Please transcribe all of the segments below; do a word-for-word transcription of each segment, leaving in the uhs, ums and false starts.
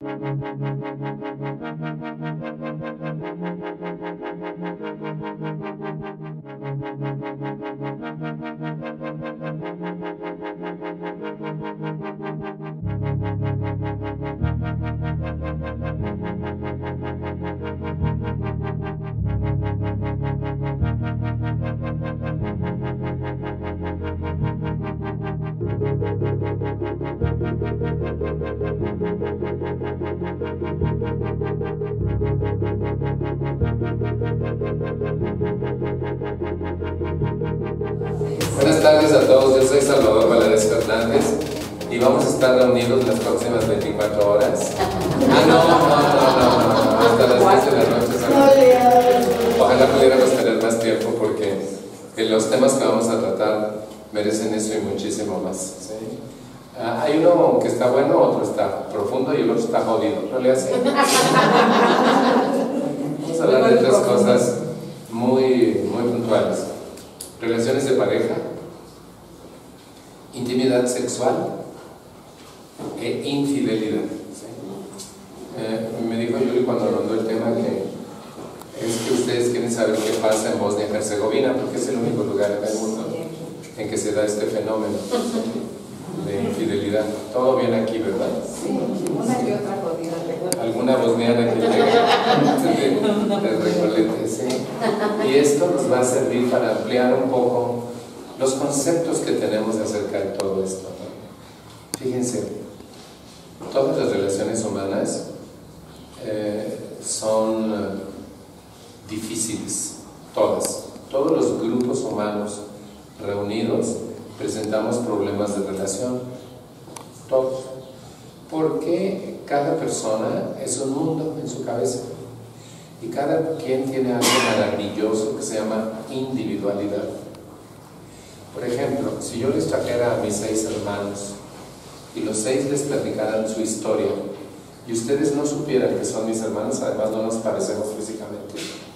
Buenas tardes a todos, yo soy Salvador Valadez Fernández y vamos a estar reunidos las próximas veinticuatro horas. Ah, no, no, no, no, no, hasta las diez de la noche. Ojalá pudiéramos tener más tiempo porque los temas que vamos a tratar merecen eso y muchísimo más. ¿Sí? Ah, hay uno que está bueno, otro está profundo y el otro está jodido. ¿No le hace? Vamos a hablar de tres cosas muy, muy puntuales. Relaciones de pareja, intimidad sexual e infidelidad. ¿Sí? Eh, me dijo Yuri cuando rondó el tema que es que ustedes quieren saber qué pasa en Bosnia y Herzegovina, porque es el único lugar en el mundo en que se da este fenómeno de infidelidad. Todo bien aquí, ¿verdad? Sí, una y otra jodida. Alguna bosniana que llega de, de Recolete, sí. Y esto nos va a servir para ampliar un poco los conceptos que tenemos acerca de todo esto, ¿no? Fíjense, todas las relaciones humanas eh, son eh, difíciles, todas. Todos los grupos humanos reunidos presentamos problemas de relación, todos. Porque cada persona es un mundo en su cabeza y cada quien tiene algo maravilloso que se llama individualidad. Por ejemplo, si yo les trajera a mis seis hermanos y los seis les platicaran su historia y ustedes no supieran que son mis hermanos, además no nos parecemos físicamente,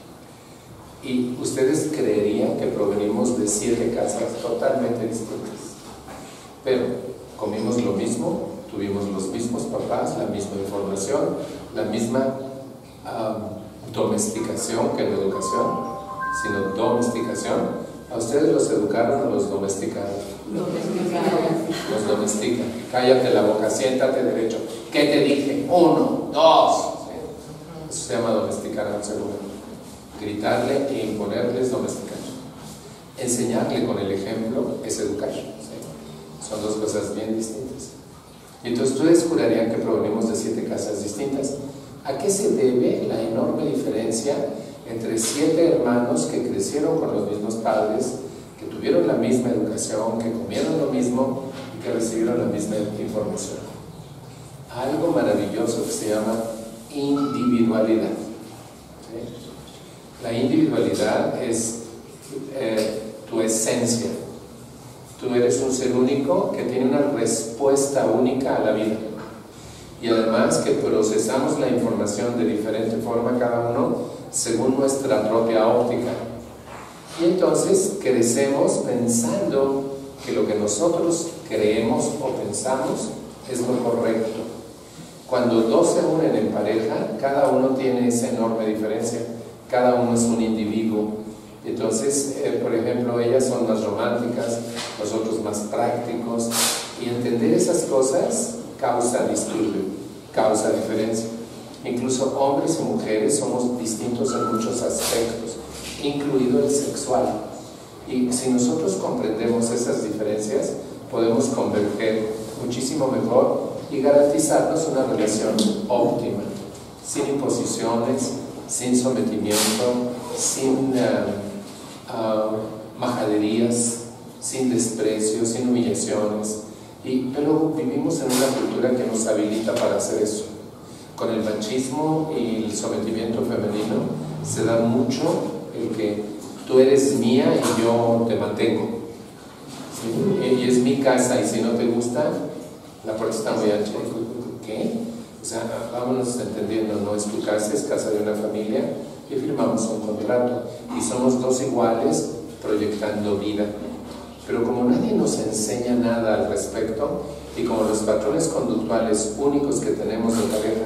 y ustedes creerían que provenimos de siete casas totalmente distintas, pero comimos lo mismo, tuvimos los mismos papás, la misma información, la misma um, domesticación, que no educación, sino domesticación. ¿A ustedes los educaron o los domesticaron? Domesticaron. Los domestican. Cállate la boca, siéntate derecho. ¿Qué te dije? Uno, dos. ¿Sí? Eso se llama domesticar a un ser humano. Gritarle e imponerles domesticar. Enseñarle con el ejemplo es educar. ¿Sí? Son dos cosas bien distintas. Entonces ustedes jurarían que provenimos de siete casas distintas. ¿A qué se debe la enorme diferencia entre siete hermanos que crecieron con los mismos padres, que tuvieron la misma educación, que comieron lo mismo y que recibieron la misma información? Algo maravilloso que se llama individualidad. ¿Sí? La individualidad es eh, tu esencia. Tú eres un ser único que tiene una respuesta única a la vida. Y además que procesamos la información de diferente forma cada uno según nuestra propia óptica. Y entonces crecemos pensando que lo que nosotros creemos o pensamos es lo correcto. Cuando dos se unen en pareja, cada uno tiene esa enorme diferencia. Cada uno es un individuo. Entonces, eh, por ejemplo, ellas son más románticas, nosotros más prácticos, y entender esas cosas causa disturbio, causa diferencia. Incluso hombres y mujeres somos distintos en muchos aspectos, incluido el sexual. Y si nosotros comprendemos esas diferencias, podemos converger muchísimo mejor y garantizarnos una relación óptima, sin imposiciones, sin sometimiento, sin uh, uh, majaderías, sin desprecio, sin humillaciones. Y, pero vivimos en una cultura que nos habilita para hacer eso. Con el machismo y el sometimiento femenino se da mucho el que tú eres mía y yo te mantengo. ¿Sí? Y es mi casa y si no te gusta, la puerta está muy ancha. ¿Qué? O sea, vámonos entendiendo, no es tu casa, es casa de una familia y firmamos un contrato y somos dos iguales proyectando vida. Pero como nadie nos enseña nada al respecto y como los patrones conductuales únicos que tenemos de pareja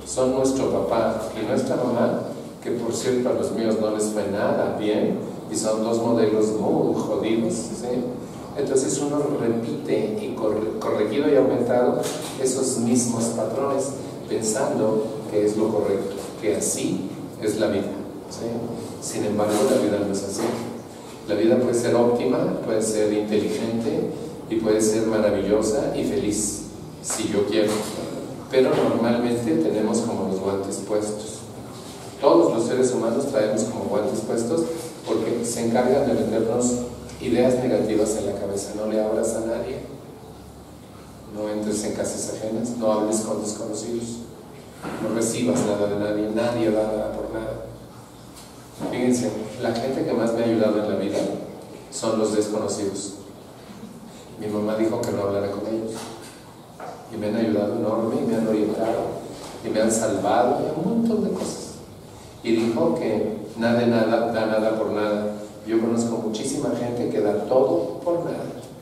son nuestro papá y nuestra mamá, que por cierto a los míos no les fue nada bien, y son dos modelos muy jodidos, ¿sí? Entonces uno repite y corre, corregido y aumentado esos mismos patrones, pensando que es lo correcto, que así es la vida, ¿sí? Sin embargo, la vida no es así. La vida puede ser óptima, puede ser inteligente y puede ser maravillosa y feliz, si yo quiero. Pero normalmente tenemos como los guantes puestos. Todos los seres humanos traemos como guantes puestos porque se encargan de meternos ideas negativas en la cabeza. No le abras a nadie, no entres en casas ajenas, no hables con desconocidos, no recibas nada de nadie, nadie da nada por nada. Fíjense, la gente que más me ha ayudado en la vida son los desconocidos. Mi mamá dijo que no hablara con ellos y me han ayudado enorme y me han orientado y me han salvado y un montón de cosas. Y dijo que nada de nada da nada por nada. Yo conozco muchísima gente que da todo por nada.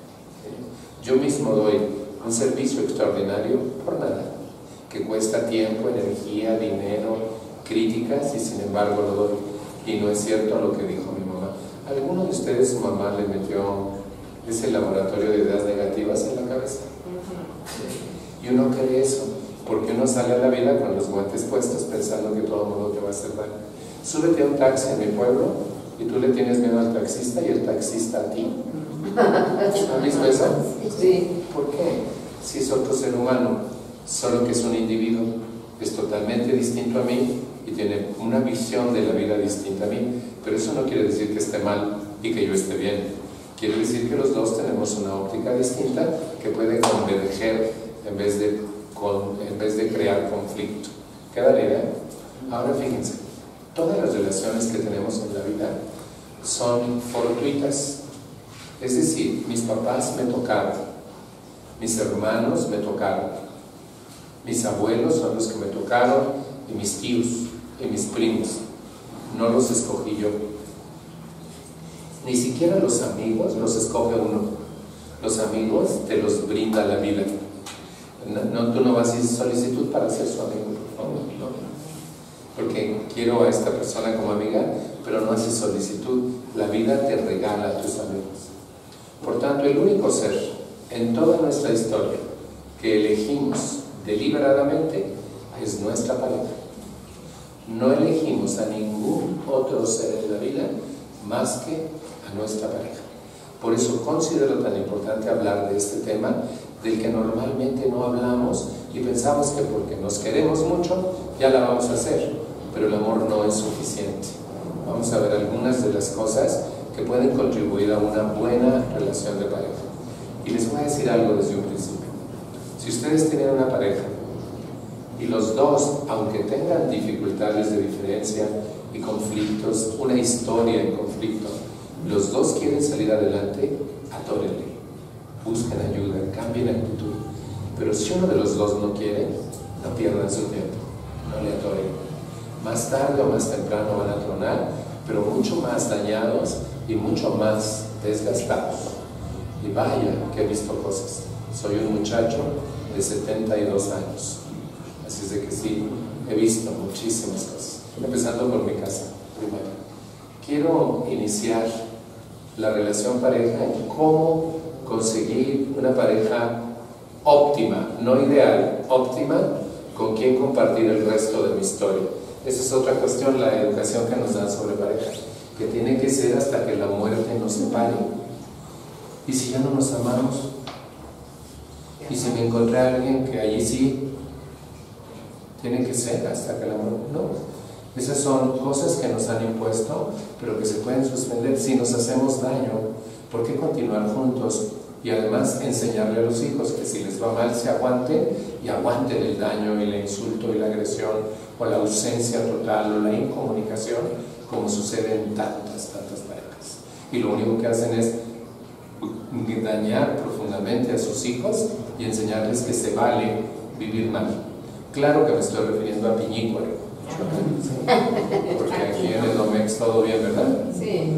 Yo mismo doy un servicio extraordinario por nada, que cuesta tiempo, energía, dinero, críticas, y sin embargo lo doy. Y no es cierto lo que dijo mi mamá. ¿Alguno de ustedes, su mamá le metió ese laboratorio de ideas negativas en la cabeza? Y uno cree eso, porque uno sale a la vida con los guantes puestos pensando que todo el mundo te va a hacer mal. Súbete a un taxi en mi pueblo y tú le tienes miedo al taxista y el taxista a ti. ¿Han visto eso? Sí. ¿Por qué? Si es otro ser humano, solo que es un individuo, es totalmente distinto a mí y tiene una visión de la vida distinta a mí, pero eso no quiere decir que esté mal y que yo esté bien. Quiere decir que los dos tenemos una óptica distinta que puede converger en vez de, con, en vez de crear conflicto. ¿Queda la idea? Ahora fíjense, todas las relaciones que tenemos en la vida son fortuitas. Es decir, mis papás me tocaron, mis hermanos me tocaron, mis abuelos son los que me tocaron, y mis tíos, y mis primos. No los escogí yo. Ni siquiera los amigos los escoge uno. Los amigos te los brinda la vida. No, no, tú no vas a hacer solicitud para ser su amigo. No, no. Porque quiero a esta persona como amiga, pero no haces solicitud. La vida te regala a tus amigos. Por tanto, el único ser en toda nuestra historia que elegimos deliberadamente es nuestra pareja. No elegimos a ningún otro ser en la vida más que a nuestra pareja. Por eso considero tan importante hablar de este tema, del que normalmente no hablamos y pensamos que porque nos queremos mucho ya la vamos a hacer, pero el amor no es suficiente. Vamos a ver algunas de las cosas que pueden contribuir a una buena relación de pareja. Y les voy a decir algo desde un principio. Si ustedes tienen una pareja y los dos, aunque tengan dificultades de diferencia y conflictos, una historia en conflicto, los dos quieren salir adelante, atórenle, busquen ayuda, cambien actitud. Pero si uno de los dos no quiere, no pierdan su tiempo, no le atoren. Más tarde o más temprano van a tronar, pero mucho más dañados y mucho más desgastados. Y vaya que he visto cosas. Soy un muchacho de setenta y dos años. Así es de que sí, he visto muchísimas cosas. Empezando por mi casa, primero. Quiero iniciar la relación pareja en cómo conseguir una pareja óptima, no ideal, óptima, con quien compartir el resto de mi historia. Esa es otra cuestión, la educación que nos dan sobre pareja, que tiene que ser hasta que la muerte nos separe. ¿Y si ya no nos amamos? ¿Y si me encontré a alguien que allí sí? Tiene que ser hasta que la muerte... No. Esas son cosas que nos han impuesto, pero que se pueden suspender si nos hacemos daño. ¿Por qué continuar juntos? Y además enseñarle a los hijos que si les va mal se aguanten y aguanten el daño y el insulto y la agresión o la ausencia total o la incomunicación, como sucede en tantas, tantas parejas. Y lo único que hacen es dañar profundamente a sus hijos y enseñarles que se vale vivir mal. Claro que me estoy refiriendo a Piñícuaro, porque aquí en Edomex todo bien, ¿verdad? Sí.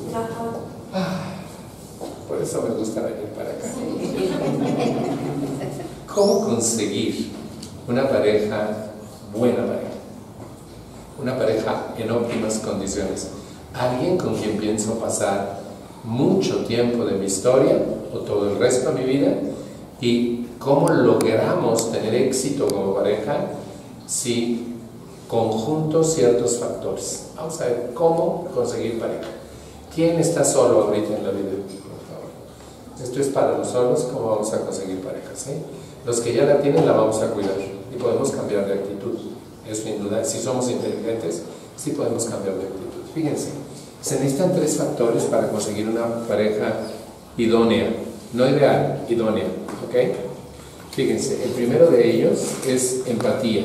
Ah, por eso me gusta venir para acá. ¿Cómo conseguir una pareja buena pareja, una pareja en óptimas condiciones, alguien con quien pienso pasar mucho tiempo de mi historia o todo el resto de mi vida. Y cómo logramos tener éxito como pareja si conjunto ciertos factores. Vamos a ver cómo conseguir pareja. ¿Quién está solo ahorita en la vida? Por favor. Esto es para los solos, cómo vamos a conseguir pareja, ¿sí? Los que ya la tienen la vamos a cuidar y podemos cambiar de actitud. Eso sin duda, si somos inteligentes, sí podemos cambiar de actitud. Fíjense, se necesitan tres factores para conseguir una pareja idónea, no ideal, idónea, ¿ok? Fíjense, el primero de ellos es empatía.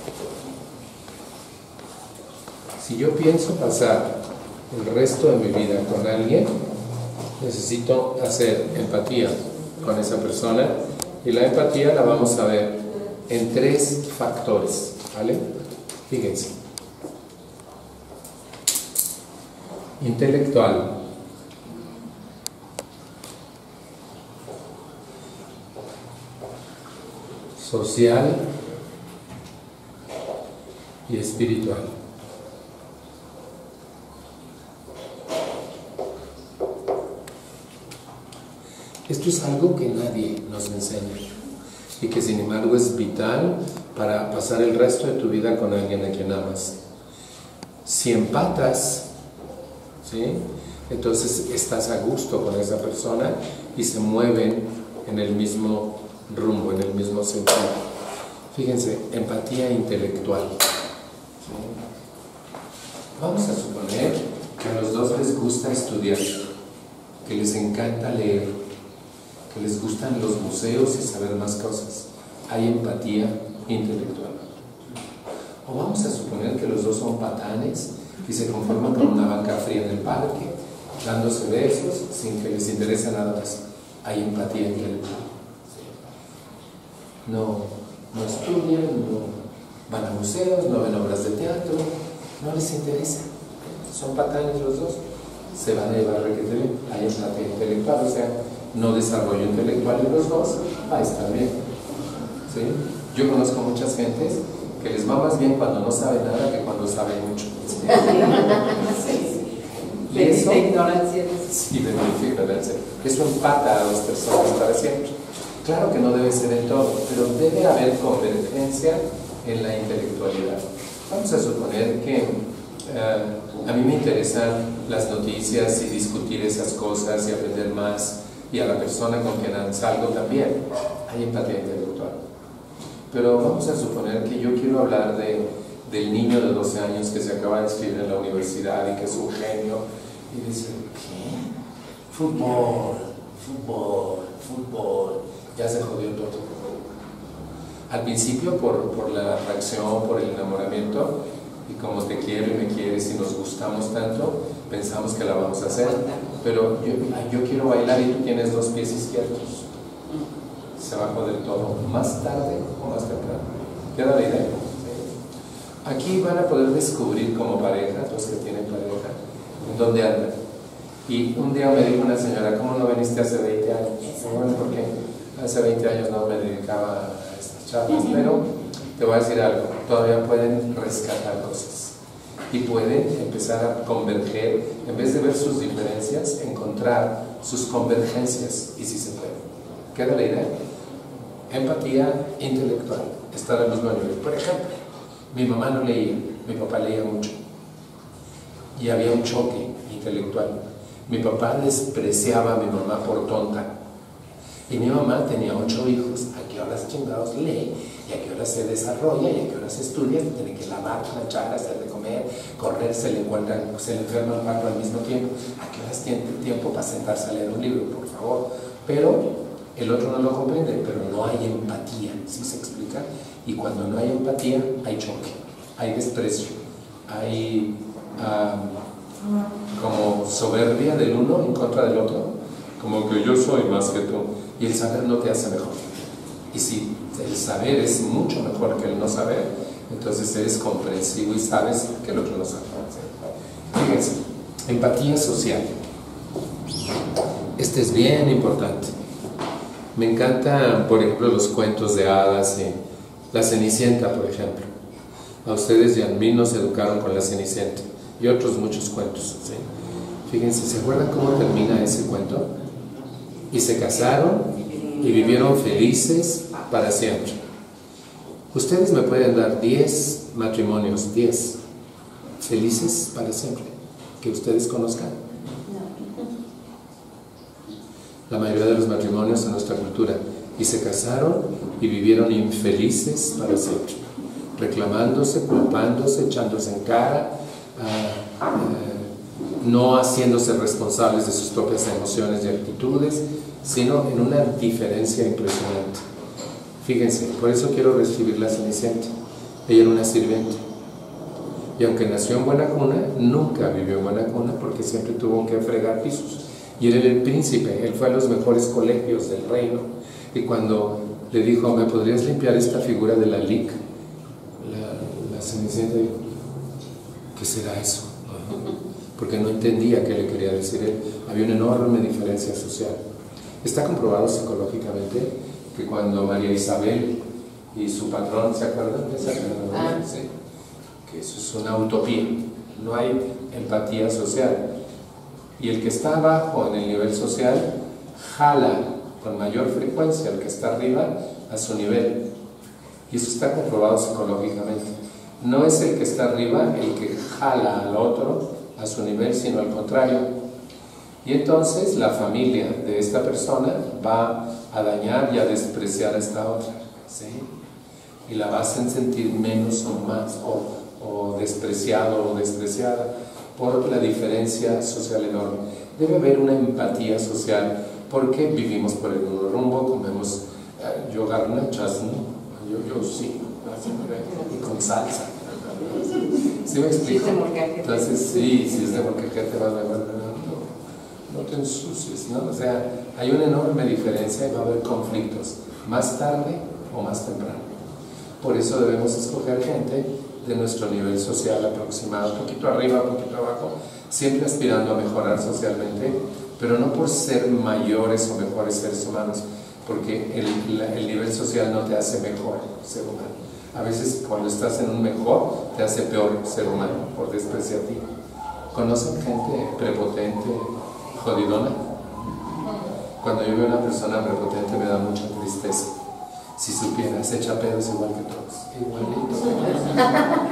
Si yo pienso pasar el resto de mi vida con alguien, necesito hacer empatía con esa persona, y la empatía la vamos a ver en tres factores, ¿vale? Fíjense. Intelectual, social y espiritual. Esto es algo que nadie nos enseña y que sin embargo es vital para pasar el resto de tu vida con alguien a quien amas. Si empatas, ¿sí?, entonces estás a gusto con esa persona y se mueven en el mismo rumbo, en el mismo sentido. Fíjense, empatía intelectual, ¿sí? Vamos a suponer que a los dos les gusta estudiar, que les encanta leer, que les gustan los museos y saber más cosas. Hay empatía intelectual. O vamos a suponer que los dos son patanes y se conforman con una banca fría en el parque, dándose besos sin que les interese nada más. Hay empatía intelectual. No, no estudian, no van a museos, no ven obras de teatro, no les interesa. Son patanes los dos, se van a llevar requete bien. Hay empatía intelectual, o sea, no desarrollo intelectual en los dos, va a estar bien, ¿sí? Yo conozco muchas gentes que les va más bien cuando no saben nada que cuando saben mucho. ¿Sí? Y eso, de ignorancia. Sí, de ignorancia. Eso empata a las personas para siempre. Claro que no debe ser en todo, pero debe haber convergencia en la intelectualidad. Vamos a suponer que uh, a mí me interesan las noticias y discutir esas cosas y aprender más, y a la persona con quien salgo también. Hay empatía intelectual. Pero vamos a suponer que yo quiero hablar de, del niño de doce años que se acaba de inscribir en la universidad y que es un genio, y dice, ¿qué? Fútbol, fútbol, fútbol, ya se jodió todo. Al principio por, por la atracción, por el enamoramiento, y como te quiero y me quieres y nos gustamos tanto, pensamos que la vamos a hacer, pero yo, yo quiero bailar y tú tienes dos pies izquierdos. Se va a joder todo, más tarde o más temprano. ¿Queda la idea? ¿Sí? Aquí van a poder descubrir como pareja, los que tienen pareja, en dónde andan. Y un día me dijo una señora, ¿cómo no viniste hace veinte años? Bueno, porque hace veinte años no me dedicaba a estas charlas, pero te voy a decir algo, todavía pueden rescatar cosas y pueden empezar a converger, en vez de ver sus diferencias, encontrar sus convergencias, y si se puede. ¿Queda la idea? Empatía intelectual, estar al mismo nivel. Por ejemplo, mi mamá no leía, mi papá leía mucho y había un choque intelectual. Mi papá despreciaba a mi mamá por tonta y mi mamá tenía ocho hijos. ¿A qué horas chingados lee? ¿Y a qué horas se desarrolla? ¿Y a qué horas estudia? Tiene que lavar, planchar, hacer de comer, correr, se le encuentra, se le enferma el cuatro al mismo tiempo. ¿A qué horas tiene tiempo para sentarse a leer un libro? Por favor. Pero el otro no lo comprende, pero no hay empatía, ¿sí se explica? Y cuando no hay empatía, hay choque, hay desprecio, hay um, como soberbia del uno en contra del otro, como que yo soy más que tú, y el saber no te hace mejor. Y si el saber es mucho mejor que el no saber, entonces eres comprensivo y sabes que el otro no sabe. Fíjense, empatía social. Este es bien importante. Me encantan, por ejemplo, los cuentos de hadas, y la Cenicienta, por ejemplo. A ustedes y a mí nos educaron con la Cenicienta y otros muchos cuentos, ¿sí? Fíjense, ¿se acuerdan cómo termina ese cuento? Y se casaron y vivieron felices para siempre. Ustedes me pueden dar diez matrimonios, diez felices para siempre, que ustedes conozcan. La mayoría de los matrimonios en nuestra cultura. Y se casaron y vivieron infelices para siempre, reclamándose, culpándose, echándose en cara, uh, uh, no haciéndose responsables de sus propias emociones y actitudes, sino en una diferencia impresionante. Fíjense, por eso quiero recibir la Cenicienta. Ella era una sirvienta. Y aunque nació en buena cuna, nunca vivió en buena cuna porque siempre tuvo que fregar pisos. Y él era el príncipe, él fue a los mejores colegios del reino. Y cuando le dijo, ¿me podrías limpiar esta figura de la Lic? La, la Cenicienta dijo, ¿qué será eso? Porque no entendía qué le quería decir él. Había una enorme diferencia social. Está comprobado psicológicamente que cuando María Isabel y su patrón, ¿se acuerdan de esa? Ah. Sí. Que eso es una utopía, no hay empatía social. Y el que está abajo en el nivel social jala con mayor frecuencia al que está arriba a su nivel. Y eso está comprobado psicológicamente. No es el que está arriba el que jala al otro a su nivel, sino al contrario. Y entonces la familia de esta persona va a dañar y a despreciar a esta otra, ¿sí? Y la va a hacer sentir menos o más, o, o despreciado o despreciada por la diferencia social enorme. Debe haber una empatía social porque vivimos por el mismo rumbo, comemos eh, yo garnachas, ¿no? Yo, yo sí, y con salsa. ¿Sí me explico? Entonces, sí, si es de molcajete vas a ver, no, no te ensucies, ¿no? O sea, hay una enorme diferencia y va a haber conflictos, más tarde o más temprano. Por eso debemos escoger gente de nuestro nivel social aproximado, un poquito arriba, un poquito abajo, siempre aspirando a mejorar socialmente, pero no por ser mayores o mejores seres humanos, porque el, la, el nivel social no te hace mejor ser humano. A veces cuando estás en un mejor, te hace peor ser humano, por despreciativo. ¿Conocen gente prepotente, jodidona? Cuando yo veo a una persona prepotente me da mucha tristeza. Si supieras, echa pedos igual que todos. Igualito.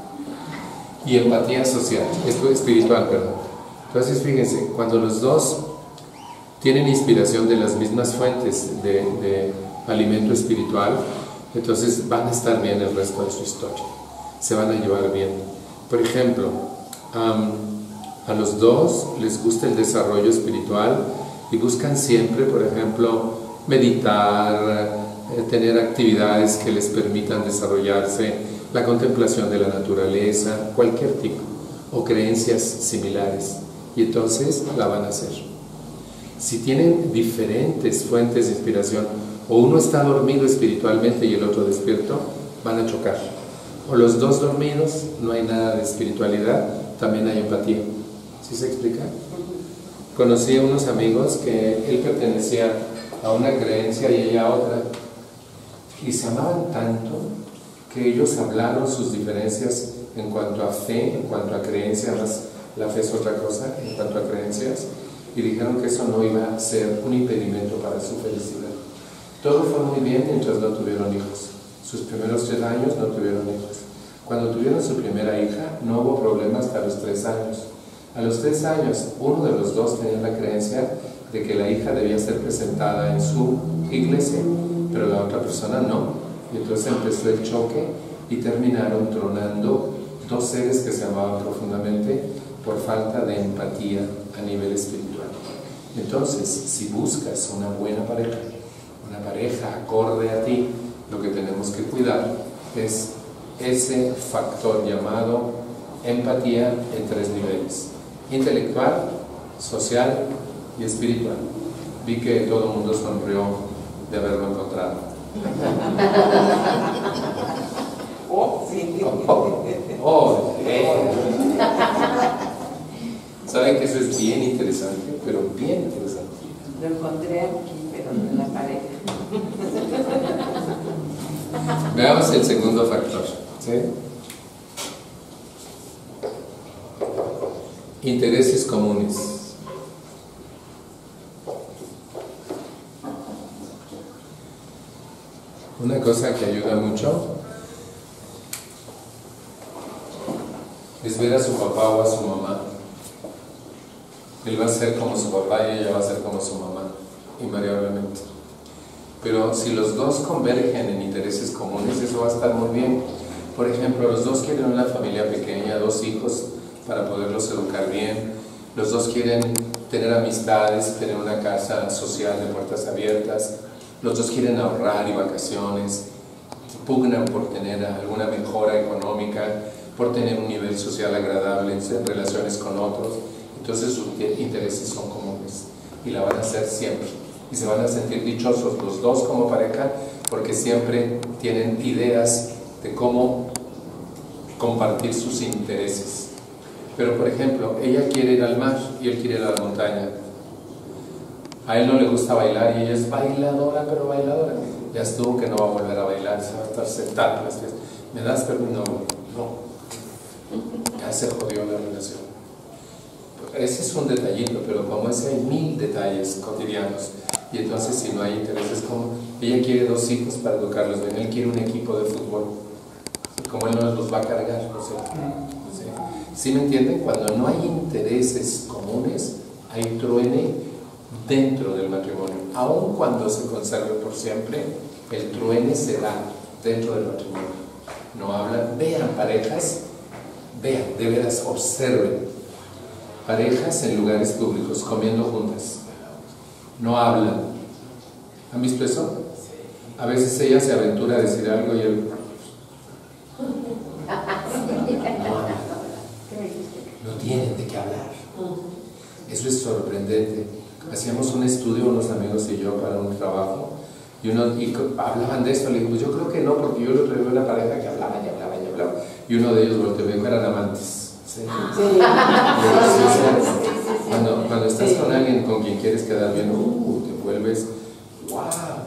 Y empatía social, espiritual, perdón. Entonces fíjense, cuando los dos tienen inspiración de las mismas fuentes de, de alimento espiritual, entonces van a estar bien el resto de su historia, se van a llevar bien. Por ejemplo, um, a los dos les gusta el desarrollo espiritual y buscan siempre, por ejemplo, meditar, eh, tener actividades que les permitan desarrollarse, la contemplación de la naturaleza, cualquier tipo, o creencias similares, y entonces la van a hacer. Si tienen diferentes fuentes de inspiración, o uno está dormido espiritualmente y el otro despierto, van a chocar. O los dos dormidos, no hay nada de espiritualidad, también hay empatía. ¿Sí se explica? Conocí a unos amigos que él pertenecía a una creencia y ella a otra, y se amaban tanto que ellos hablaron sus diferencias en cuanto a fe, en cuanto a creencias, la fe es otra cosa, en cuanto a creencias, y dijeron que eso no iba a ser un impedimento para su felicidad. Todo fue muy bien mientras no tuvieron hijos. Sus primeros tres años no tuvieron hijos. Cuando tuvieron su primera hija, no hubo problema hasta los tres años. A los tres años, uno de los dos tenía la creencia de que la hija debía ser presentada en su iglesia, pero la otra persona no. Y entonces empezó el choque y terminaron tronando dos seres que se amaban profundamente por falta de empatía a nivel espiritual. Entonces, si buscas una buena pareja, una pareja acorde a ti, lo que tenemos que cuidar es ese factor llamado empatía en tres niveles: intelectual, social y espiritual. Vi que todo el mundo sonrió de haberlo encontrado. Oh, sí. Oh, oh, eh. Saben que eso es bien interesante, pero bien interesante. Lo encontré aquí, pero no en la pareja. Veamos el segundo factor, ¿sí? Intereses comunes. Una cosa que ayuda mucho es ver a su papá o a su mamá. Él va a ser como su papá y ella va a ser como su mamá, invariablemente. Pero si los dos convergen en intereses comunes, eso va a estar muy bien. Por ejemplo, los dos quieren una familia pequeña, dos hijos para poderlos educar bien. Los dos quieren tener amistades, tener una casa social de puertas abiertas. Los dos quieren ahorrar y vacaciones. Pugnan por tener alguna mejora económica, por tener un nivel social agradable en relaciones con otros. Entonces sus intereses son comunes y la van a hacer siempre. Y se van a sentir dichosos los dos como pareja porque siempre tienen ideas de cómo compartir sus intereses. Pero por ejemplo, ella quiere ir al mar y él quiere ir a la montaña. A él no le gusta bailar y ella es bailadora, pero bailadora. Ya estuvo que no va a volver a bailar, se va a estar sentada. ¿Me das permiso? No, no. Ya se jodió la relación. Ese es un detallito, pero como ese hay mil detalles cotidianos. Y entonces si no hay intereses, como ella quiere dos hijos para educarlos bien, él quiere un equipo de fútbol. Como él no los va a cargar, no sé. ¿Sí? ¿Sí me entienden? Cuando no hay intereses comunes, hay truene dentro del matrimonio. Aun cuando se conserve por siempre, el truene se da dentro del matrimonio. No hablan, vean parejas, vean, de veras, observen. Parejas en lugares públicos, comiendo juntas. No hablan. ¿Han visto eso? A veces ella se aventura a decir algo y él... No hablan. No tienen de qué hablar. Eso es sorprendente. Hacíamos un estudio, unos amigos y yo, para un trabajo, y, uno, y hablaban de esto. Le digo, pues yo creo que no, porque yo lo traigo una pareja que hablaba y hablaba y hablaba. Y uno de ellos volteó y me dijo, eran amantes. Sí. Sí. Cuando, cuando estás con alguien con quien quieres quedar bien, uh, te vuelves, wow.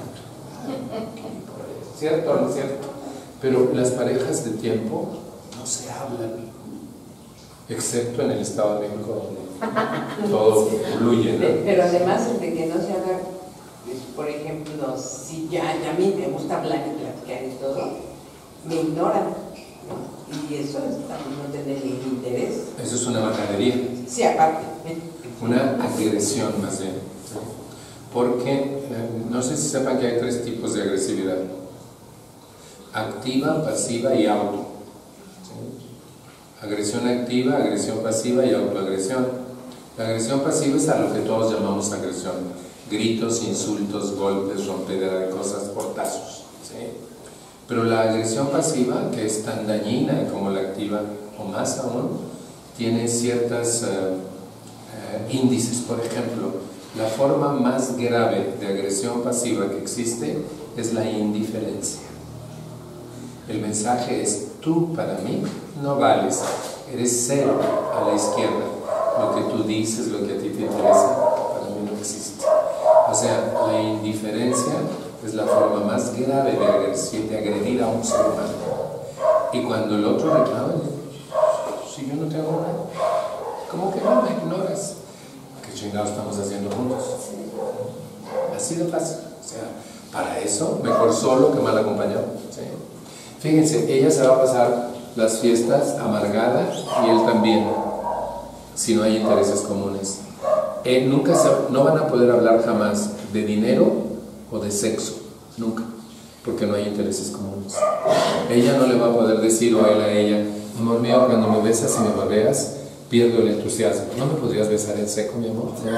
¿Cierto o no es cierto? Pero las parejas de tiempo no se hablan, excepto en el Estado de México, donde todo fluye, ¿no? Pero además de que no se habla, por ejemplo, si ya, ya a mí me gusta hablar y platicar y todo, me ignoran. Y eso es también no tener ningún interés. Eso es una majadería. Sí, aparte. Una agresión más bien. Porque, eh, no sé si sepan que hay tres tipos de agresividad. Activa, pasiva y auto. ¿Sí? Agresión activa, agresión pasiva y autoagresión. La agresión pasiva es a lo que todos llamamos agresión. Gritos, insultos, golpes, rompedera de cosas, portazos. ¿Sí? Pero la agresión pasiva, que es tan dañina como la activa, o más aún, tiene ciertos uh, uh, índices. Por ejemplo, la forma más grave de agresión pasiva que existe es la indiferencia. El mensaje es, tú para mí no vales, eres cero a la izquierda. Lo que tú dices, lo que a ti te interesa, para mí no existe. O sea, la indiferencia es la forma más grave de agredir, de agredir a un ser humano. Y cuando el otro reclama, si yo no te hago nada, ¿cómo que no me ignoras? ¿Qué chingados estamos haciendo juntos? Así de fácil. O sea, para eso, mejor solo que mal acompañado. ¿Sí? Fíjense, ella se va a pasar las fiestas amargada y él también, si no hay intereses comunes. Eh, nunca se, no van a poder hablar jamás de dinero o de sexo, nunca, porque no hay intereses comunes. Ella no le va a poder decir o él a ella, amor mío, cuando me besas y me babeas, pierdo el entusiasmo. ¿No me podrías besar en seco, mi amor? No,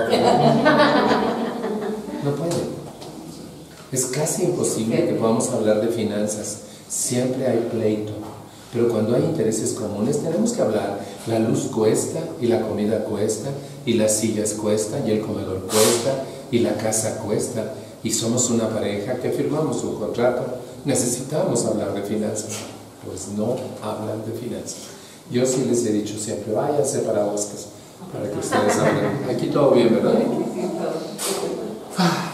no puede. Es casi imposible que podamos hablar de finanzas. Siempre hay pleito. Pero cuando hay intereses comunes tenemos que hablar. La luz cuesta y la comida cuesta y las sillas cuestan y el comedor cuesta y la casa cuesta. Y somos una pareja que firmamos un contrato, necesitamos hablar de finanzas, pues no hablan de finanzas. Yo sí les he dicho siempre, váyanse para Bosques, para que ustedes hablen. Aquí todo bien, ¿verdad? Ah,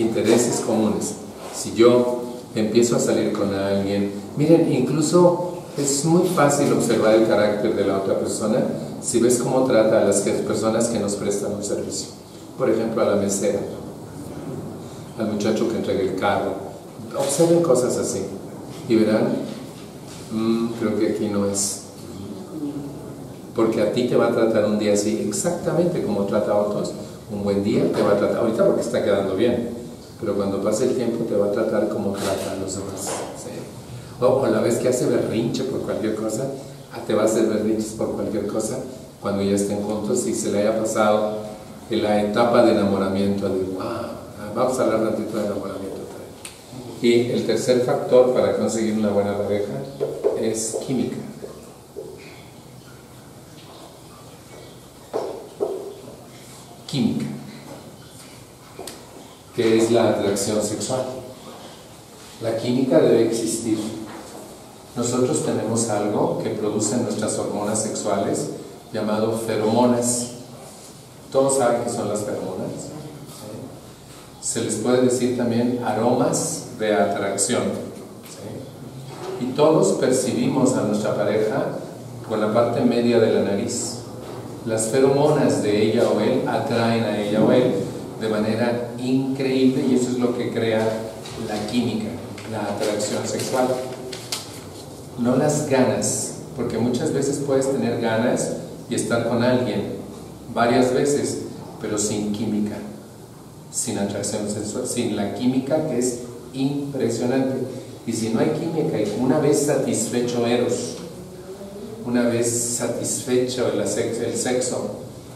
intereses comunes. Si yo empiezo a salir con alguien, miren, incluso Es muy fácil observar el carácter de la otra persona si ves cómo trata a las personas que nos prestan un servicio. Por ejemplo, a la mesera, al muchacho que entrega el carro. Observen cosas así y verán, mmm, creo que aquí no es. Porque a ti te va a tratar un día así, exactamente como trata a otros. Un buen día te va a tratar, ahorita porque está quedando bien, pero cuando pase el tiempo te va a tratar como trata a los demás. ¿Sí? O, o la vez que hace berrinche por cualquier cosa, te va a hacer berrinches por cualquier cosa cuando ya estén juntos y se le haya pasado en la etapa de enamoramiento. De, wow, vamos a hablar un ratito de enamoramiento también. Y el tercer factor para conseguir una buena pareja es química. Química, que es la atracción sexual. La química debe existir. Nosotros tenemos algo que producen nuestras hormonas sexuales llamado feromonas. ¿Todos saben qué son las feromonas? ¿Sí? Se les puede decir también aromas de atracción. ¿Sí? Y todos percibimos a nuestra pareja con la parte media de la nariz. Las feromonas de ella o él atraen a ella o él de manera increíble y eso es lo que crea la química, la atracción sexual. No las ganas, porque muchas veces puedes tener ganas y estar con alguien varias veces, pero sin química, sin atracción sexual, sin la química, que es impresionante. Y si no hay química, y una vez satisfecho Eros, una vez satisfecho el sexo, el sexo,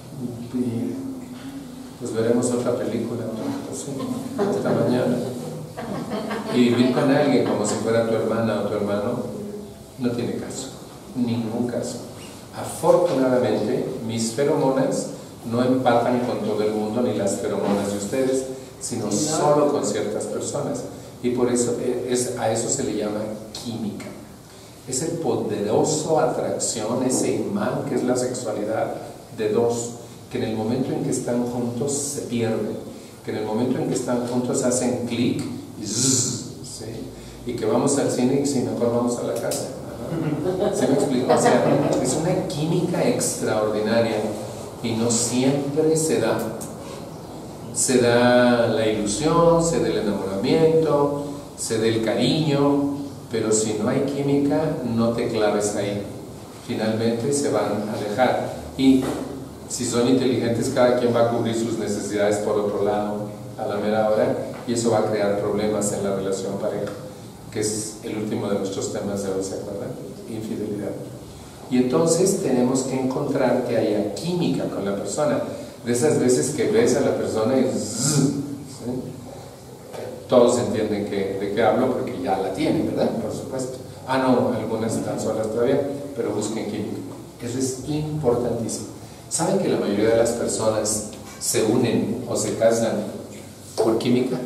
pues veremos otra película, pues sí, hasta mañana. Y vivir con alguien como si fuera tu hermana o tu hermano no tiene caso, ningún caso. Afortunadamente, mis feromonas no empatan con todo el mundo ni las feromonas de ustedes, sino solo con ciertas personas. Y por eso es, a eso se le llama química. Es el poderoso atracción, ese imán que es la sexualidad de dos, que en el momento en que están juntos se pierden, que en el momento en que están juntos hacen clic y zzz, ¿sí? Y que vamos al cine y si mejor vamos a la casa. ¿Se me explico? O sea, es una química extraordinaria y no siempre se da. Se da la ilusión, se da el enamoramiento, se da el cariño, pero si no hay química, no te claves ahí. Finalmente se van a alejar. Y si son inteligentes, cada quien va a cubrir sus necesidades por otro lado a la mera hora, y eso va a crear problemas en la relación pareja, que es el último de nuestros temas de hoy, ¿se acuerdan? Infidelidad. Y entonces tenemos que encontrar que haya química con la persona. De esas veces que ves a la persona y zzz, ¿sí? Todos entienden que, de qué hablo porque ya la tienen, ¿verdad? Por supuesto. Ah, no, algunas están solas todavía, pero busquen química. Eso es importantísimo. ¿Saben que la mayoría de las personas se unen o se casan por química?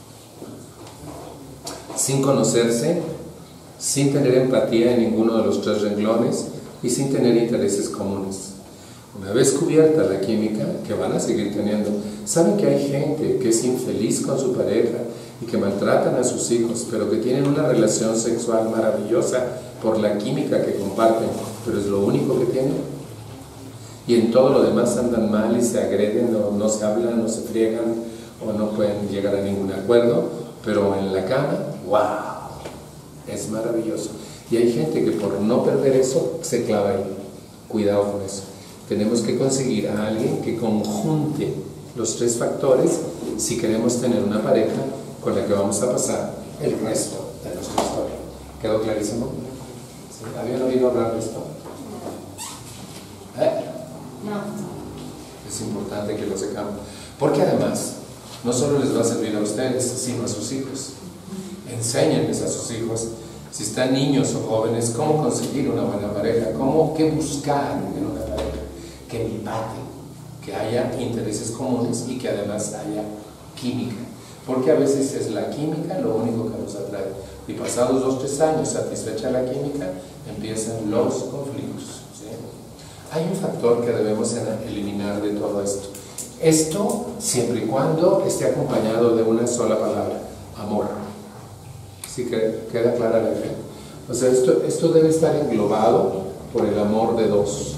Sin conocerse, sin tener empatía en ninguno de los tres renglones y sin tener intereses comunes. Una vez cubierta la química, que van a seguir teniendo, saben que hay gente que es infeliz con su pareja y que maltratan a sus hijos, pero que tienen una relación sexual maravillosa por la química que comparten, pero es lo único que tienen. Y en todo lo demás andan mal y se agreden, o no se hablan, no se friegan, o no pueden llegar a ningún acuerdo, pero en la cama, ¡wow! Es maravilloso. Y hay gente que por no perder eso, se clava ahí. Cuidado con eso. Tenemos que conseguir a alguien que conjunte los tres factores si queremos tener una pareja con la que vamos a pasar el resto de nuestra historia. ¿Quedó clarísimo? ¿Sí? ¿Habían oído hablar de esto? ¿Eh? No. Es importante que lo sepamos. Porque además, no solo les va a servir a ustedes, sino a sus hijos. Enséñenles a sus hijos, si están niños o jóvenes, cómo conseguir una buena pareja, cómo, qué buscar en una pareja, que empate, que haya intereses comunes y que además haya química. Porque a veces es la química lo único que nos atrae. Y pasados dos o tres años, satisfecha la química, empiezan los conflictos. ¿Sí? Hay un factor que debemos eliminar de todo esto. Esto siempre y cuando esté acompañado de una sola palabra, amor. ¿Sí que queda clara la idea? O sea, esto, esto debe estar englobado por el amor de dos.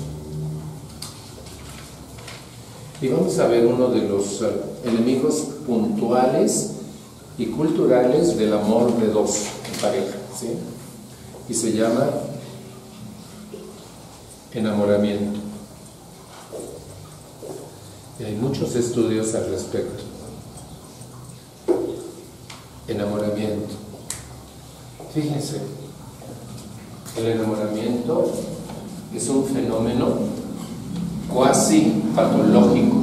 Y vamos a ver uno de los uh, enemigos puntuales y culturales del amor de dos en pareja, ¿sí? Y se llama enamoramiento. Y hay muchos estudios al respecto. Enamoramiento. Fíjense, el enamoramiento es un fenómeno cuasi patológico.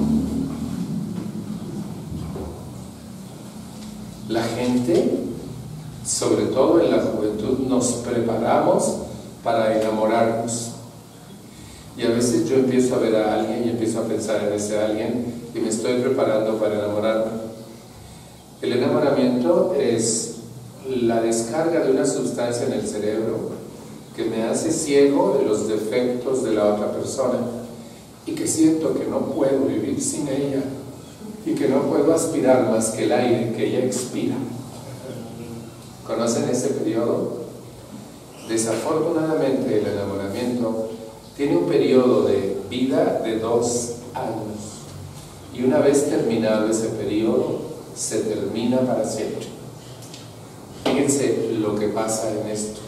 La gente, sobre todo en la juventud, nos preparamos para enamorarnos. Y a veces yo empiezo a ver a alguien y empiezo a pensar en ese alguien y me estoy preparando para enamorarme. El enamoramiento es la descarga de una sustancia en el cerebro que me hace ciego de los defectos de la otra persona y que siento que no puedo vivir sin ella y que no puedo aspirar más que el aire que ella expira. ¿Conocen ese periodo? Desafortunadamente el enamoramiento tiene un periodo de vida de dos años y una vez terminado ese periodo se termina para siempre. Fíjense lo que pasa en esto.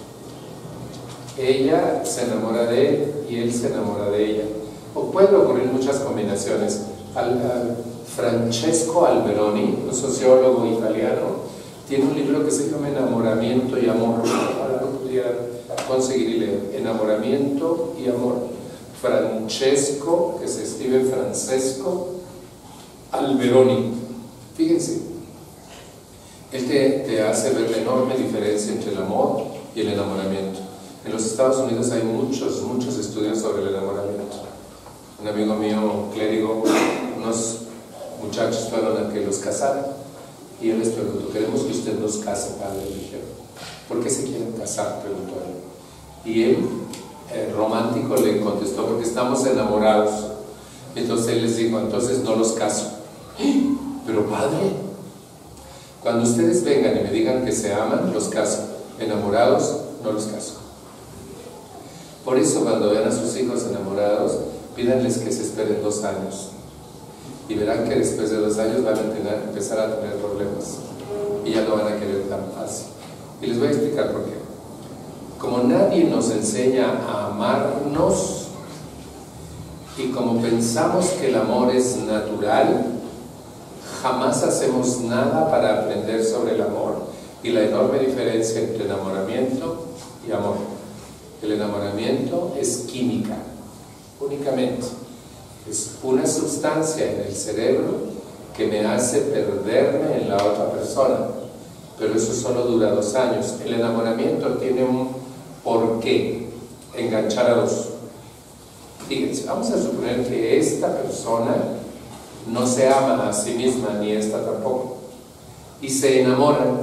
Ella se enamora de él y él se enamora de ella. O pueden ocurrir muchas combinaciones. Al, al Francesco Alberoni, un sociólogo italiano, tiene un libro que se llama Enamoramiento y Amor. Ahora lo pudiera conseguir y leer. Enamoramiento y Amor. Francesco, que se escribe Francesco Alberoni. Fíjense, él te, te hace ver la enorme diferencia entre el amor y el enamoramiento. En los Estados Unidos hay muchos, muchos estudios sobre el enamoramiento. Un amigo mío, clérigo, unos muchachos fueron a que los casaran y él les preguntó: queremos que usted nos case, padre. Le dijeron: ¿por qué se quieren casar?, preguntó él. Y él, eh, romántico, le contestó: porque estamos enamorados. Entonces él les dijo: entonces no los caso. ¿Eh? Pero padre, cuando ustedes vengan y me digan que se aman, los caso. Enamorados, no los caso. Por eso, cuando vean a sus hijos enamorados, pídanles que se esperen dos años y verán que después de dos años van a tener, empezar a tener problemas y ya no van a querer tan fácil. Y les voy a explicar por qué. Como nadie nos enseña a amarnos y como pensamos que el amor es natural, jamás hacemos nada para aprender sobre el amor y la enorme diferencia entre enamoramiento y amor. El enamoramiento es química, únicamente. Es una sustancia en el cerebro que me hace perderme en la otra persona, pero eso solo dura dos años. El enamoramiento tiene un porqué, enganchar a dos. Fíjense, vamos a suponer que esta persona no se ama a sí misma, ni esta tampoco, y se enamoran,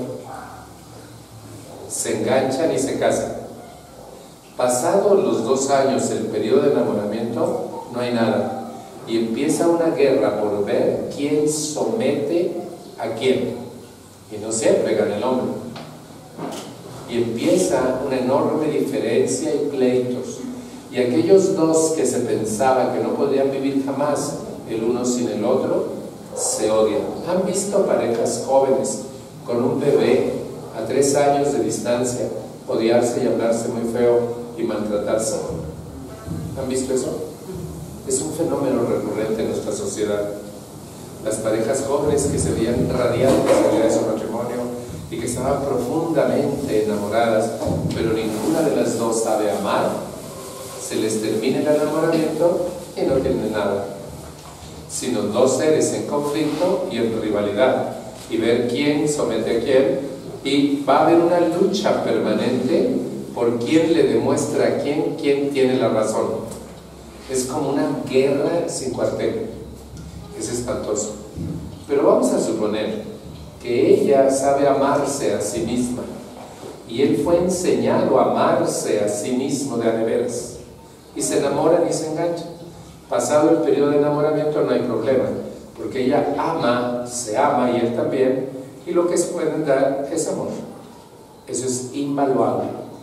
se enganchan y se casan. Pasados los dos años, el periodo de enamoramiento, no hay nada. Y empieza una guerra por ver quién somete a quién. Y no siempre gana el hombre. Y empieza una enorme diferencia y pleitos. Y aquellos dos que se pensaban que no podían vivir jamás el uno sin el otro, se odian. ¿Han visto parejas jóvenes con un bebé a tres años de distancia odiarse y hablarse muy feo y maltratarse? ¿Han visto eso? Es un fenómeno recurrente en nuestra sociedad. Las parejas jóvenes que se veían radiantes el día de su matrimonio y que estaban profundamente enamoradas, pero ninguna de las dos sabe amar, se les termina el enamoramiento y no tienen nada, sino dos seres en conflicto y en rivalidad, y ver quién somete a quién, y va a haber una lucha permanente por quién le demuestra a quién quién tiene la razón. Es como una guerra sin cuartel. Es espantoso. Pero vamos a suponer que ella sabe amarse a sí misma y él fue enseñado a amarse a sí mismo de a de veras, y se enamoran y se enganchan. Pasado el periodo de enamoramiento no hay problema, porque ella ama, se ama y él también, y lo que se pueden dar es amor. Eso es invaluable.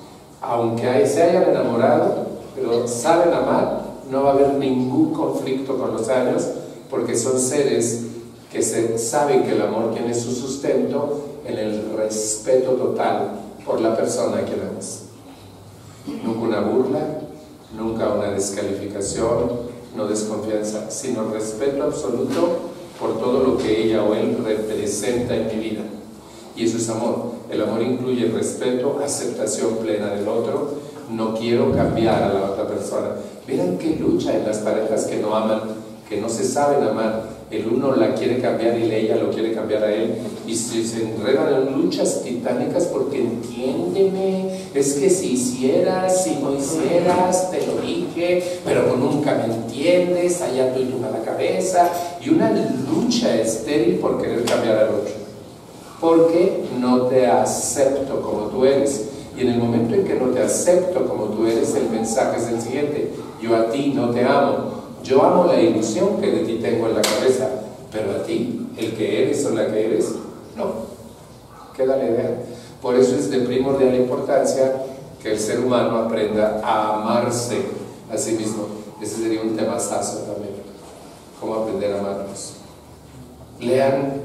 aunque se hayan enamorado, pero saben amar, no va a haber ningún conflicto con los años, porque son seres que se, saben que el amor tiene su sustento en el respeto total por la persona a quien amas. Nunca una burla, nunca una descalificación, no desconfianza, sino respeto absoluto por todo lo que ella o él representa en mi vida. Y eso es amor. El amor incluye respeto, aceptación plena del otro. No quiero cambiar a la otra persona. Miren qué lucha en las parejas que no aman, que no se saben amar. El uno la quiere cambiar y ella lo quiere cambiar a él, y se, se enredan en luchas titánicas porque entiéndeme, es que si hicieras, si no hicieras, te lo dije, pero nunca me entiendes, allá tú y tú a la cabeza, y una lucha estéril por querer cambiar al otro, porque no te acepto como tú eres. Y en el momento en que no te acepto como tú eres, el mensaje es el siguiente: yo a ti no te amo. Yo amo la ilusión que de ti tengo en la cabeza, pero a ti, el que eres o la que eres, no. Queda la idea. Por eso es de primordial importancia que el ser humano aprenda a amarse a sí mismo. Ese sería un temazazo también. Cómo aprender a amarnos. Lean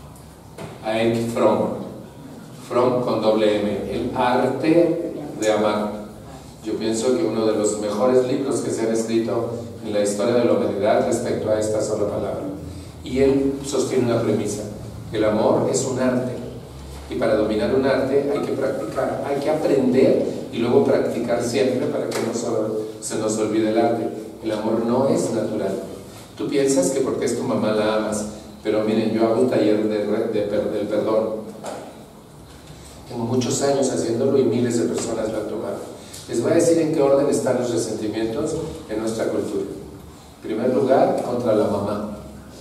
a Erich Fromm. Fromm con doble M. El arte de amar. Yo pienso que uno de los mejores libros que se han escrito en la historia de la humanidad respecto a esta sola palabra. Y él sostiene una premisa: el amor es un arte, y para dominar un arte hay que practicar, hay que aprender y luego practicar siempre para que no solo se nos olvide el arte. El amor no es natural. Tú piensas que porque es tu mamá la amas, pero miren, yo hago un taller de, de, de, del perdón. Tengo muchos años haciéndolo y miles de personas lo han tomado. Les voy a decir en qué orden están los resentimientos en nuestra cultura. En primer lugar, contra la mamá.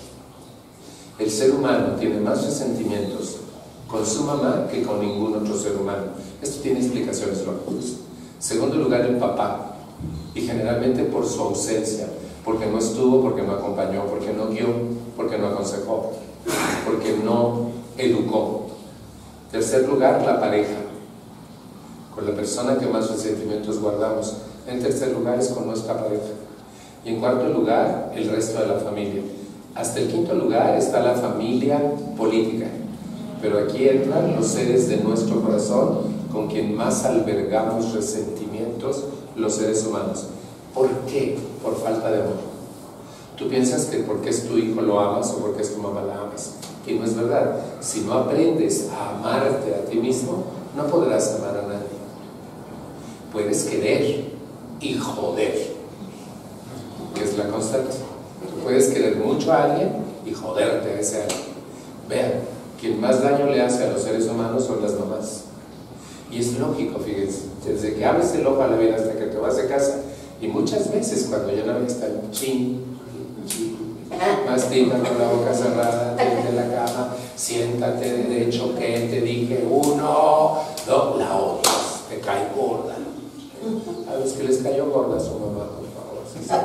El ser humano tiene más resentimientos con su mamá que con ningún otro ser humano. Esto tiene explicaciones lógicas. En segundo lugar, el papá. Y generalmente por su ausencia, porque no estuvo, porque no acompañó, porque no guió, porque no aconsejó, porque no educó. En tercer lugar, la pareja, con la persona que más resentimientos guardamos. En tercer lugar es con nuestra pareja. Y en cuarto lugar, el resto de la familia. Hasta el quinto lugar está la familia política. Pero aquí entran los seres de nuestro corazón con quien más albergamos resentimientos, los seres humanos. ¿Por qué? Por falta de amor. Tú piensas que porque es tu hijo lo amas o porque es tu mamá la amas. Y no es verdad. Si no aprendes a amarte a ti mismo, no podrás amar a nadie. Puedes querer y joder, que es la constante. Tú puedes querer mucho a alguien y joderte a ese alguien. Vean, quien más daño le hace a los seres humanos son las mamás. Y es lógico, fíjense, desde que abres el ojo a la vida hasta que te vas de casa, y muchas veces cuando ya no está el chin, chin, mastica con la boca cerrada, tienes en la cama, siéntate derecho, que te dije uno, dos, la otra, te cae gorda. A los que les cayó gorda su mamá, por favor. Sí, sí.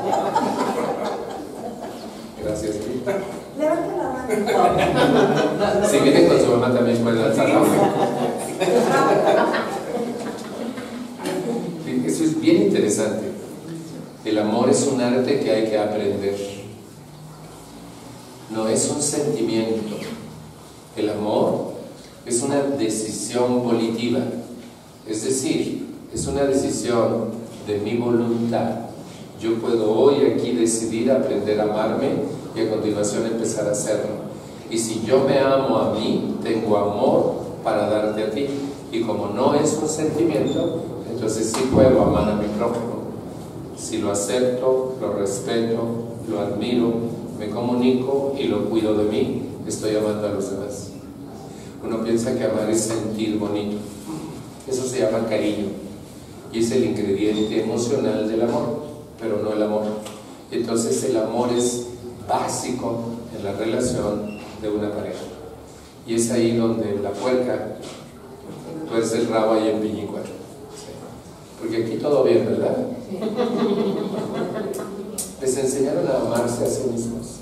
Gracias, Rita. Levanta la mano. Si vienen con su mamá también pueden alzar la mano. Eso es bien interesante. El amor es un arte que hay que aprender. No es un sentimiento. El amor es una decisión volitiva. Es decir, es una decisión de mi voluntad. Yo puedo hoy aquí decidir aprender a amarme y a continuación empezar a hacerlo. Y si yo me amo a mí, tengo amor para darte a ti. Y como no es un sentimiento, entonces sí puedo amar a mi prójimo. Si lo acepto, lo respeto, lo admiro, me comunico y lo cuido de mí, estoy amando a los demás. Uno piensa que amar es sentir bonito. Eso se llama cariño. Y es el ingrediente emocional del amor, pero no el amor. Entonces el amor es básico en la relación de una pareja. Y es ahí donde la puerca tuerce el rabo ahí en Piñícuaro. Sí. Porque aquí todo bien, ¿verdad? Sí. Les enseñaron a amarse a sí mismos.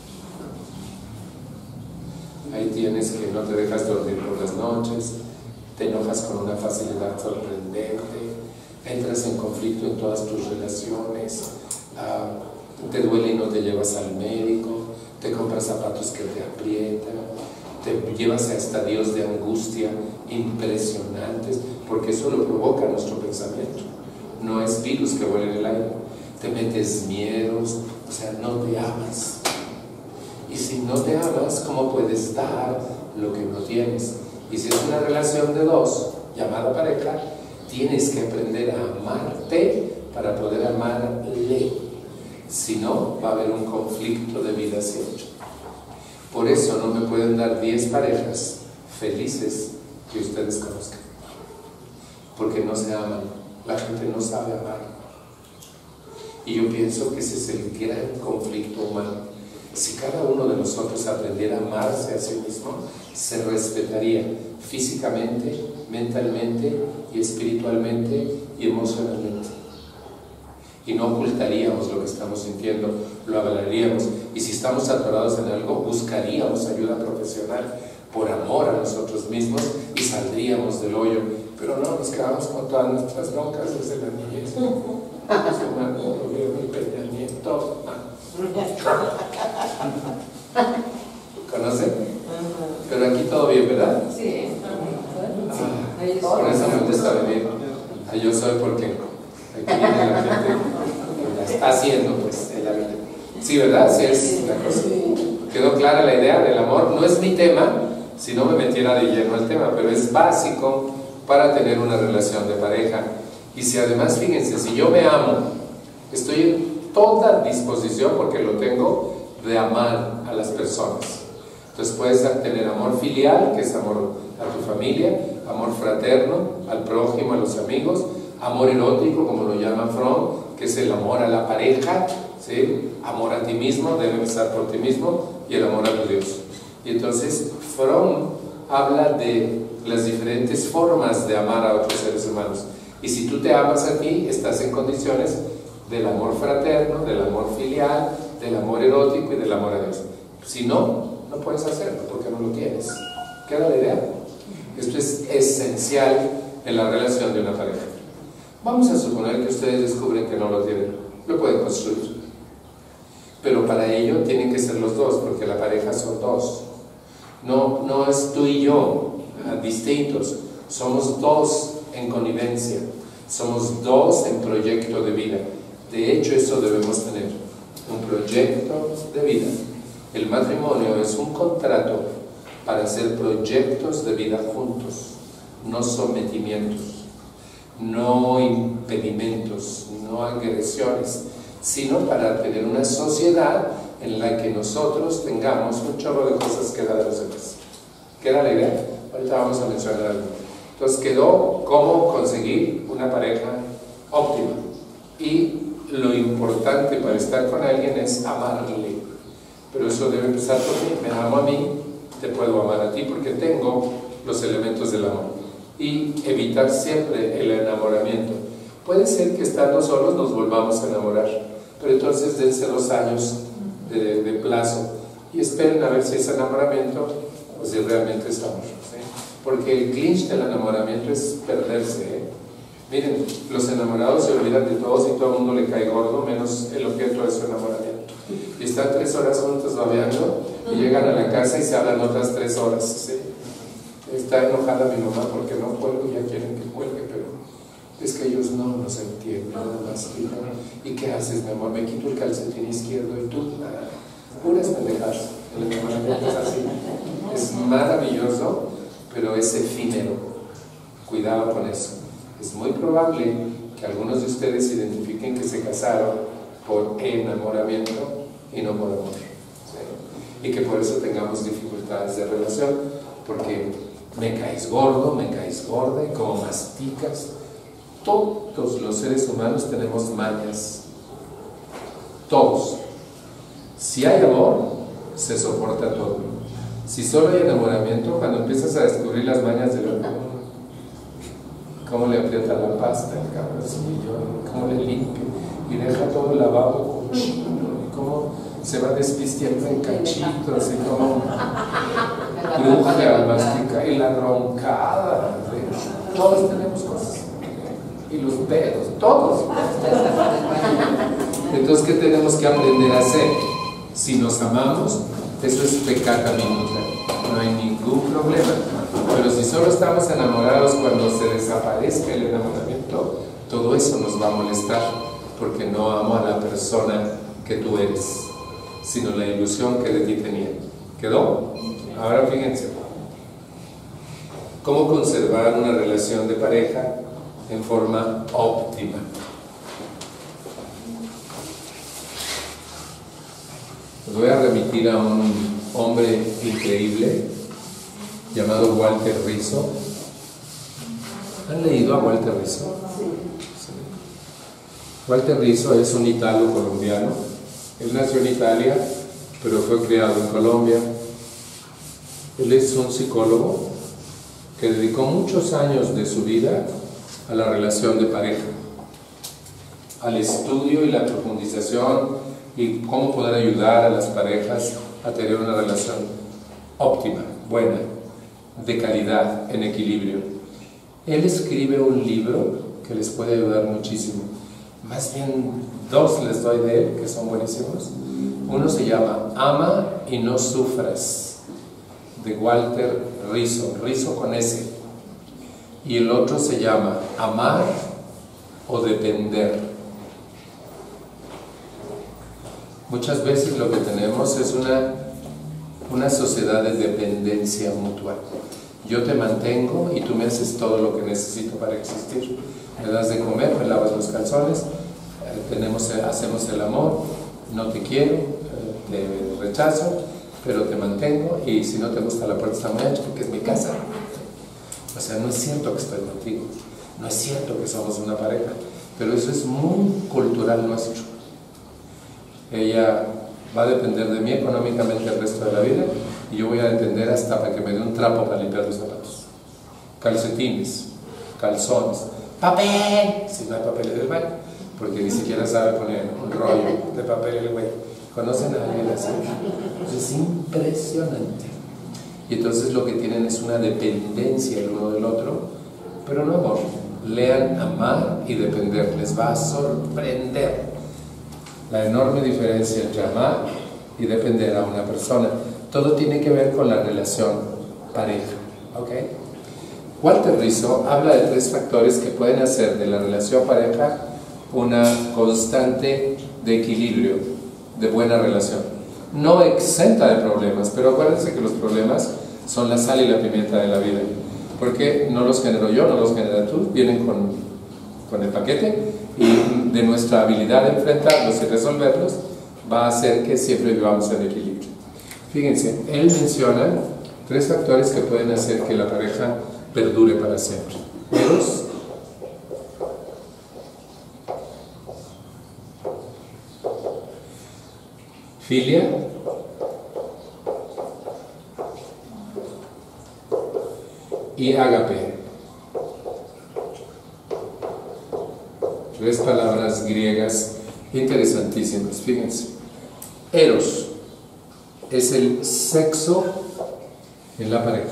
Ahí tienes que no te dejas dormir por las noches, te enojas con una facilidad sorprendente, entras en conflicto en todas tus relaciones, uh, te duele y no te llevas al médico, te compras zapatos que te aprietan, te llevas a estadios de angustia impresionantes, porque eso lo provoca nuestro pensamiento, no es virus que vuela en el aire. Te metes miedos, o sea, no te amas. Y si no te amas, ¿cómo puedes dar lo que no tienes? Y si es una relación de dos, llamada pareja, tienes que aprender a amarte para poder amarle. Si no, va a haber un conflicto de vida siempre. Por eso no me pueden dar diez parejas felices que ustedes conozcan. Porque no se aman. La gente no sabe amar. Y yo pienso que ese es el gran conflicto humano. Si cada uno de nosotros aprendiera a amarse a sí mismo, se respetaría físicamente, mentalmente y espiritualmente y emocionalmente. Y no ocultaríamos lo que estamos sintiendo, lo hablaríamos. Y si estamos atorados en algo, buscaríamos ayuda profesional por amor a nosotros mismos y saldríamos del hoyo. Pero no, nos quedamos con todas nuestras broncas desde la niñez. ¿Conocen? Pero aquí todo bien, ¿verdad? Sí. Ah, por eso me gusta venir. Yo soy porque aquí viene la gente que la está haciendo, pues, en la vida. Sí, ¿verdad? Sí, es una cosa. Quedó clara la idea del amor. No es mi tema, si no me metiera de lleno al tema, pero es básico para tener una relación de pareja. Y si además, fíjense, si yo me amo, estoy en toda disposición, porque lo tengo, de amar a las personas. Entonces puedes tener amor filial, que es amor a tu familia, amor fraterno, al prójimo, a los amigos, amor erótico, como lo llama Fromm, que es el amor a la pareja, ¿sí? Amor a ti mismo, debe empezar por ti mismo, y el amor a tu Dios. Y entonces Fromm habla de las diferentes formas de amar a otros seres humanos. Y si tú te amas a ti, estás en condiciones del amor fraterno, del amor filial, del amor erótico y del amor a Dios. Si no, no puedes hacerlo porque no lo tienes. ¿Queda la idea? Esto es esencial en la relación de una pareja. Vamos a suponer que ustedes descubren que no lo tienen. Lo pueden construir. Pero para ello tienen que ser los dos, porque la pareja son dos. No, no es tú y yo, distintos. Somos dos en connivencia. Somos dos en proyecto de vida. De hecho, eso debemos tener. Un proyecto de vida. El matrimonio es un contrato para hacer proyectos de vida juntos, no sometimientos, no impedimentos, no agresiones, sino para tener una sociedad en la que nosotros tengamos un chorro de cosas que dar a los demás. ¿Queda la idea? Ahorita vamos a mencionar algo. Entonces quedó cómo conseguir una pareja óptima. Y lo importante para estar con alguien es amarle. Pero eso debe empezar por mí. Me amo a mí, te puedo amar a ti porque tengo los elementos del amor. Y evitar siempre el enamoramiento. Puede ser que estando solos nos volvamos a enamorar, pero entonces dense dos años de, de plazo y esperen a ver si es enamoramiento o si realmente es amor, ¿sí? Porque el clinch del enamoramiento es perderse, ¿eh? Miren, los enamorados se olvidan de todos y todo el mundo le cae gordo, menos el objeto de su enamoramiento. Y están tres horas juntos babeando y llegan a la casa y se hablan otras tres horas, ¿sí? Está enojada mi mamá porque no cuelgo y ya quieren que cuelgue, pero es que ellos no nos entienden, nada más. ¿Y qué haces, mi amor? Me quito el calcetín izquierdo y tú, nada. Puras pendejadas. El enamoramiento es así. Es maravilloso, pero es efímero. Cuidado con eso. Es muy probable que algunos de ustedes identifiquen que se casaron por enamoramiento y no por amor, ¿sí? Y que por eso tengamos dificultades de relación, porque me caes gordo, me caes gorda, y como masticas. Todos los seres humanos tenemos mañas. Todos. Si hay amor, se soporta todo. Si solo hay enamoramiento, cuando empiezas a descubrir las mañas del otro, cómo le aprieta la pasta el cabroncillo, cómo le limpia y deja todo el lavabo cochino, y cómo se va despistiendo en cachitos, y cómo cruje al masticar, y la roncada, todos tenemos cosas. Y los pedos, todos. Entonces, ¿qué tenemos que aprender a hacer? Si nos amamos, eso es peccata minuta, no hay ningún problema. Pero si solo estamos enamorados cuando se desaparezca el enamoramiento, todo eso nos va a molestar, porque no amo a la persona que tú eres, sino la ilusión que de ti tenía. ¿Quedó? Ahora fíjense, ¿cómo conservar una relación de pareja en forma óptima? Os voy a remitir a un hombre increíble llamado Walter Rizzo. ¿Han leído a Walter Rizzo? Sí. Walter Rizzo es un italo colombiano. Él nació en Italia, pero fue criado en Colombia. Él es un psicólogo que dedicó muchos años de su vida a la relación de pareja, al estudio y la profundización y cómo poder ayudar a las parejas a tener una relación óptima, buena, de calidad, en equilibrio. Él escribe un libro que les puede ayudar muchísimo. Más bien dos les doy de él, que son buenísimos. Uno se llama Ama y no sufras, de Walter Rizzo, Rizzo con S. Y el otro se llama Amar o Depender. Muchas veces lo que tenemos es una, una sociedad de dependencia mutua. Yo te mantengo y tú me haces todo lo que necesito para existir. Me das de comer, me lavas los calzones, eh, tenemos, hacemos el amor, no te quiero, eh, te rechazo, pero te mantengo, y si no te gusta la puerta está muy ancha porque es mi casa. O sea, no es cierto que estoy contigo, no es cierto que somos una pareja, pero eso es muy cultural nuestro. Ella va a depender de mí económicamente el resto de la vida, y yo voy a depender hasta para que me dé un trapo para limpiar los zapatos, calcetines, calzones, papel, si no hay papel en el baño, porque ni siquiera sabe poner un rollo de papel el güey. ¿Conocen a alguien así? Es impresionante. Y entonces lo que tienen es una dependencia el uno del otro, pero no amor. Lean Amar y Depender, les va a sorprender la enorme diferencia entre amar y depender a una persona. Todo tiene que ver con la relación pareja, ¿ok? Walter Rizzo habla de tres factores que pueden hacer de la relación pareja una constante de equilibrio, de buena relación. No exenta de problemas, pero acuérdense que los problemas son la sal y la pimienta de la vida, porque no los genero yo, no los genera tú, vienen con, con el paquete, y de nuestra habilidad de enfrentarlos y resolverlos va a hacer que siempre vivamos en equilibrio. Fíjense, él menciona tres factores que pueden hacer que la pareja perdure para siempre. Eros, filia y ágape. Tres palabras griegas interesantísimas. Fíjense, eros es el sexo en la pareja.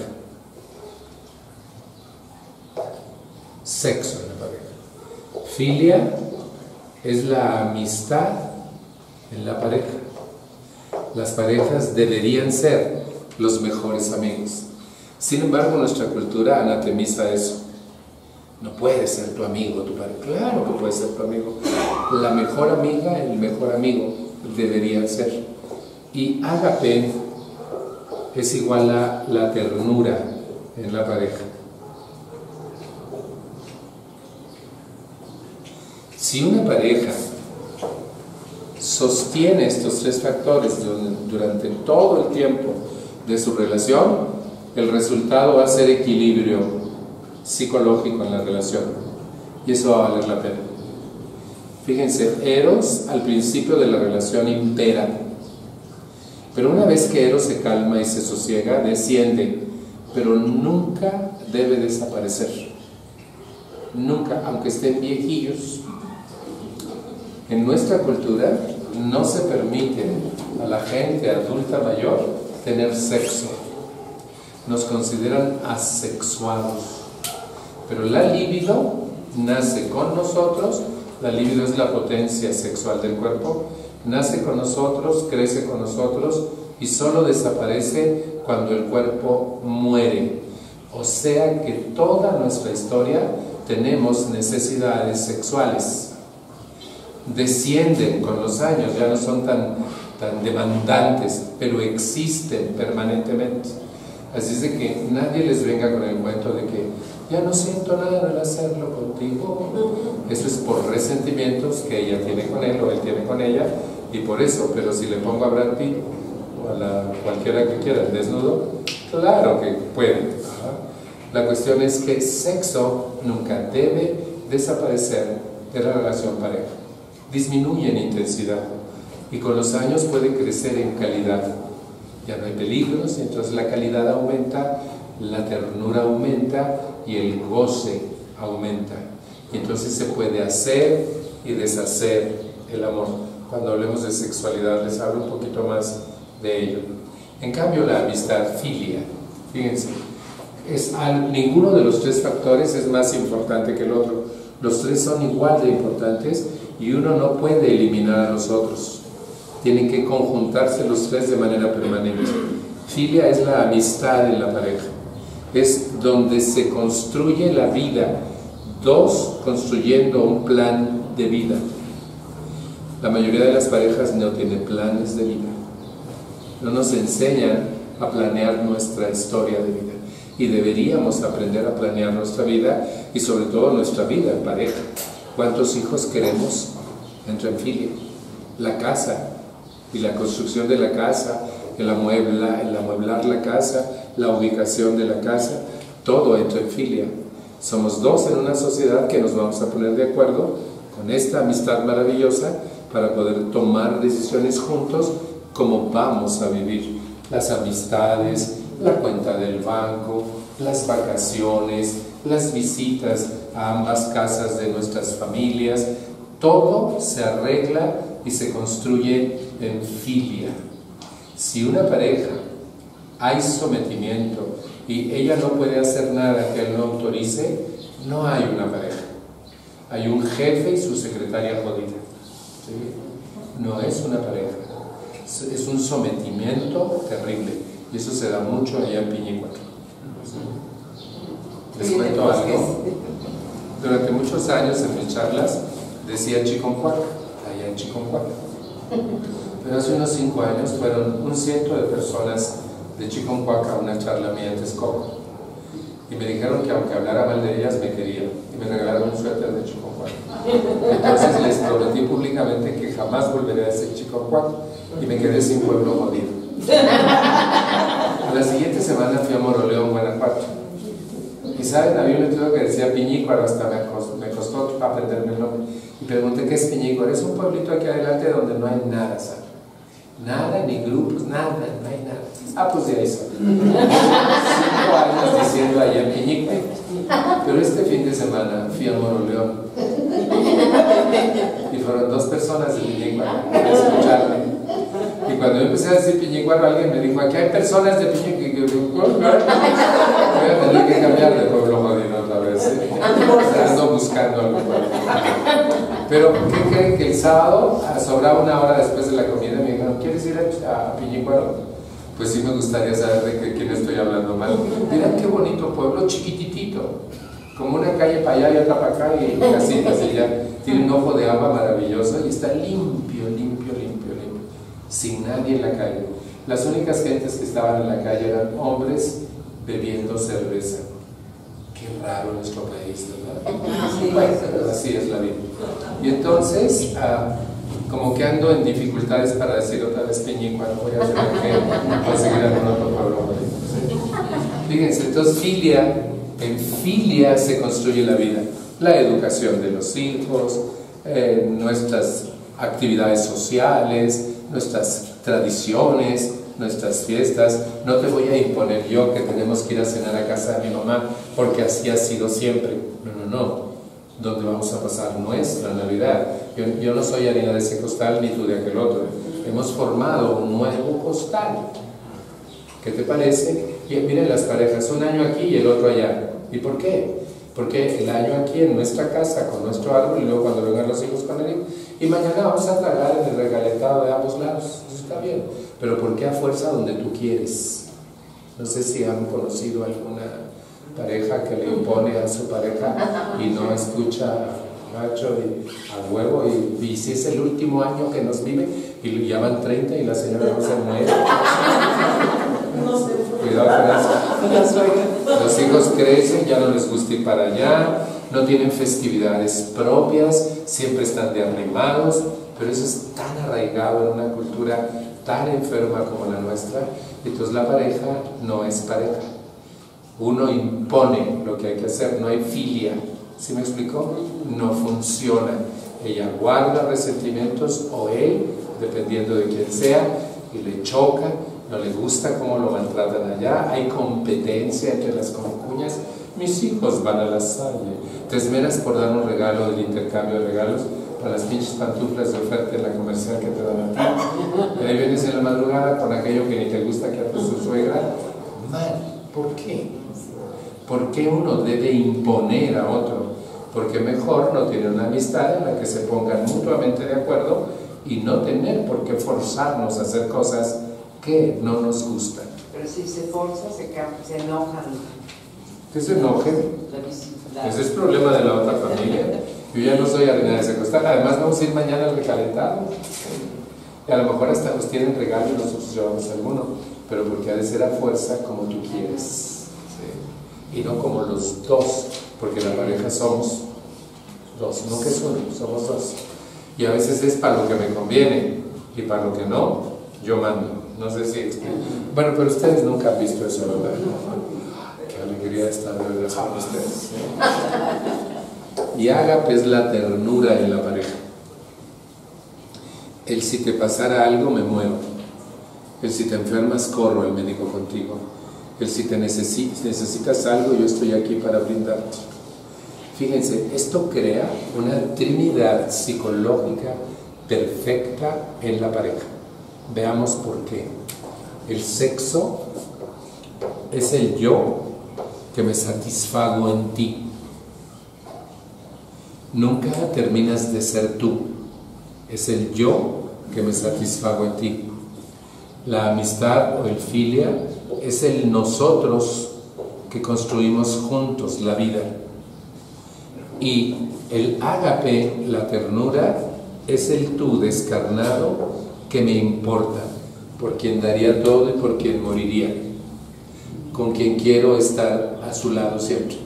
Sexo en la pareja. Filia es la amistad en la pareja. Las parejas deberían ser los mejores amigos. Sin embargo, nuestra cultura anatemiza eso. No puede ser tu amigo, tu pareja. Claro que puede ser tu amigo. La mejor amiga, el mejor amigo debería ser. Y ágape es igual a la ternura en la pareja. Si una pareja sostiene estos tres factores durante todo el tiempo de su relación, el resultado va a ser equilibrio psicológico en la relación, y eso va a valer la pena. Fíjense, Eros al principio de la relación impera, pero una vez que Eros se calma y se sosiega, desciende, pero nunca debe desaparecer, nunca, aunque estén viejillos. En nuestra cultura no se permite a la gente adulta mayor tener sexo. Nos consideran asexuados. Pero la libido nace con nosotros, la libido es la potencia sexual del cuerpo, nace con nosotros, crece con nosotros y solo desaparece cuando el cuerpo muere. O sea que toda nuestra historia tenemos necesidades sexuales. Descienden con los años, ya no son tan, tan demandantes, pero existen permanentemente. Así es de que nadie les venga con el cuento de que ya no siento nada al hacerlo contigo. Eso es por resentimientos que ella tiene con él o él tiene con ella, y por eso. Pero si le pongo a Brad Pitt o a la, cualquiera que quiera desnudo, claro que puede. La cuestión es que sexo nunca debe desaparecer de la relación pareja. Disminuye en intensidad y con los años puede crecer en calidad. Ya no hay peligros y entonces la calidad aumenta, la ternura aumenta y el goce aumenta. Y entonces se puede hacer y deshacer el amor. Cuando hablemos de sexualidad les hablo un poquito más de ello. En cambio la amistad, filia, fíjense, es al, ninguno de los tres factores es más importante que el otro. Los tres son igual de importantes y uno no puede eliminar a los otros. Tienen que conjuntarse los tres de manera permanente. Filia es la amistad en la pareja. Es donde se construye la vida. Dos construyendo un plan de vida. La mayoría de las parejas no tienen planes de vida. No nos enseñan a planear nuestra historia de vida. Y deberíamos aprender a planear nuestra vida y sobre todo nuestra vida en pareja. ¿Cuántos hijos queremos? Entra en filia. La casa y la construcción de la casa, el, amuebla, el amueblar la casa, la ubicación de la casa, todo entra en filia. Somos dos en una sociedad que nos vamos a poner de acuerdo con esta amistad maravillosa para poder tomar decisiones juntos cómo vamos a vivir. Las amistades, la cuenta del banco, las vacaciones, las visitas a ambas casas de nuestras familias, todo se arregla y se construye en filia. Si una pareja hay sometimiento y ella no puede hacer nada que él no autorice, no hay una pareja. Hay un jefe y su secretaria jodida. ¿Sí? No es una pareja. Es un sometimiento terrible. Y eso se da mucho allá en Piñícuaro. Les cuento algo. Durante muchos años en mis charlas decía Chiconcuac, allá en Chiconcuac. Pero hace unos cinco años fueron un ciento de personas de Chiconcuac a una charla mía en Texcoco. Y me dijeron que aunque hablara mal de ellas, me querían. Y me regalaron un suéter de Chiconcuac. Entonces les prometí públicamente que jamás volveré a ese Chiconcuac. Y me quedé sin pueblo jodido. A la siguiente semana fui a Moroleón, Guanajuato. Y saben, había un letrero que decía Piñícuaro, hasta me costó, me costó aprenderme el nombre. Y pregunté qué es Piñícuaro. Es un pueblito aquí adelante donde no hay nada, ¿sabes? Nada, ni grupos, nada, no hay nada. Ah, pues de ahí son. Cinco años diciendo allá en Piñícuaro. Pero este fin de semana fui a Moroleón. Y fueron dos personas de Piñícuaro a escucharme. Y cuando yo empecé a decir Piñícuaro, alguien me dijo, aquí hay personas de Piñícuaro. Y yo digo, voy a tener que cambiar de pueblo jodido otra vez. ¿eh? Ando buscando algo. Pero, ¿qué creen? Que el sábado, sobraba una hora después de la comida, me dijeron, ¿quieres ir a, a Piñícuaro? Pues sí me gustaría saber de qué, quién estoy hablando mal. Miren qué bonito pueblo, chiquititito. Como una calle para allá y otra para acá y casitas y ya. Tiene un ojo de agua maravilloso y está limpio, limpio, limpio, limpio. Sin nadie en la calle. Las únicas gentes que estaban en la calle eran hombres bebiendo cerveza. Qué raro nuestro país, ¿verdad? Sí, bueno, pero así es la vida. Y entonces, ah, como que ando en dificultades para decir otra vez Piñícuaro, voy a tener que conseguir algún otro pueblo. ¿Sí? Fíjense, entonces filia, en filia se construye la vida. La educación de los hijos, eh, nuestras actividades sociales, nuestras tradiciones, nuestras fiestas. No te voy a imponer yo que tenemos que ir a cenar a casa de mi mamá porque así ha sido siempre. No, no, no. Donde vamos a pasar nuestra Navidad. Yo, yo no soy harina de ese costal ni tú de aquel otro. Hemos formado un nuevo costal. ¿Qué te parece? Y miren las parejas, un año aquí y el otro allá. ¿Y por qué? Porque el año aquí en nuestra casa, con nuestro árbol, y luego cuando vengan los hijos con él, y mañana vamos a tragar en el regaletado de ambos lados. Eso está bien. Pero ¿por qué a fuerza donde tú quieres? No sé si han conocido alguna pareja que le impone a su pareja y no escucha macho y a huevo, y, y si es el último año que nos vive, y ya van treinta y la señora no se muere. Cuidado con eso. Los hijos crecen, ya no les gusta ir para allá, no tienen festividades propias, siempre están de arrimados, pero eso es tan arraigado en una cultura tan enferma como la nuestra. Entonces la pareja no es pareja. Uno impone lo que hay que hacer, no hay filia. ¿Sí me explicó? No funciona. Ella guarda resentimientos, o él, dependiendo de quién sea, y le choca, no le gusta cómo lo maltratan allá, hay competencia entre las concuñas. Mis hijos van a la salle. Te esmeras por dar un regalo del intercambio de regalos para las pinches pantuflas de oferta en la comercial que te dan a ti. Y ahí vienes en la madrugada con aquello que ni te gusta que hace su suegra. Mal. ¿Por qué? ¿Por qué uno debe imponer a otro? Porque mejor no tiene una amistad en la que se pongan mutuamente de acuerdo y no tener por qué forzarnos a hacer cosas que no nos gustan. Pero si se forza, se, se enojan. ¿Que se enojen? Ese es problema de la otra familia. Yo ya no soy harina de secuestrar. Además vamos a ir mañana al recalentado. Y a lo mejor hasta nos tienen regalo y nosotros llevamos alguno. Pero porque ha de ser a fuerza como tú quieres. ¿Sí? Y no como los dos. Porque la pareja somos dos. Nunca es uno, somos dos. Y a veces es para lo que me conviene. Y para lo que no, yo mando. No sé si explico. Bueno, pero ustedes nunca han visto eso, ¿verdad? Qué alegría estar de verdad con ustedes. Y ágape es la ternura en la pareja. El si te pasara algo, me muero. El si te enfermas, corro al médico contigo. El si te necesitas, necesitas algo, yo estoy aquí para brindarte. Fíjense, esto crea una trinidad psicológica perfecta en la pareja. Veamos por qué. El sexo es el yo que me satisfago en ti. Nunca terminas de ser tú. Es el yo que me satisfago en ti. La amistad o el filia es el nosotros que construimos juntos la vida. Y el ágape, la ternura, es el tú descarnado que me importa, por quien daría todo y por quien moriría, con quien quiero estar a su lado siempre,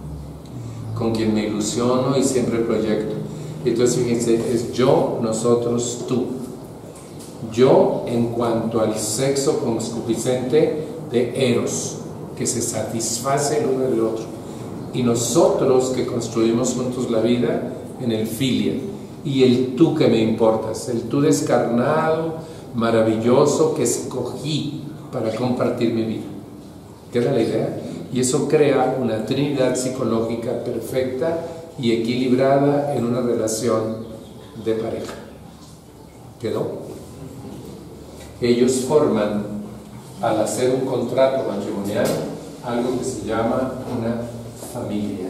con quien me ilusiono y siempre proyecto. Entonces fíjense, es yo, nosotros, tú. Yo en cuanto al sexo concupiscente de Eros, que se satisface el uno del otro, y nosotros que construimos juntos la vida en el filia, y el tú que me importas, el tú descarnado, maravilloso que escogí para compartir mi vida. ¿Queda la idea? Y eso crea una trinidad psicológica perfecta y equilibrada en una relación de pareja. ¿Quedó? Ellos forman, al hacer un contrato matrimonial, algo que se llama una familia.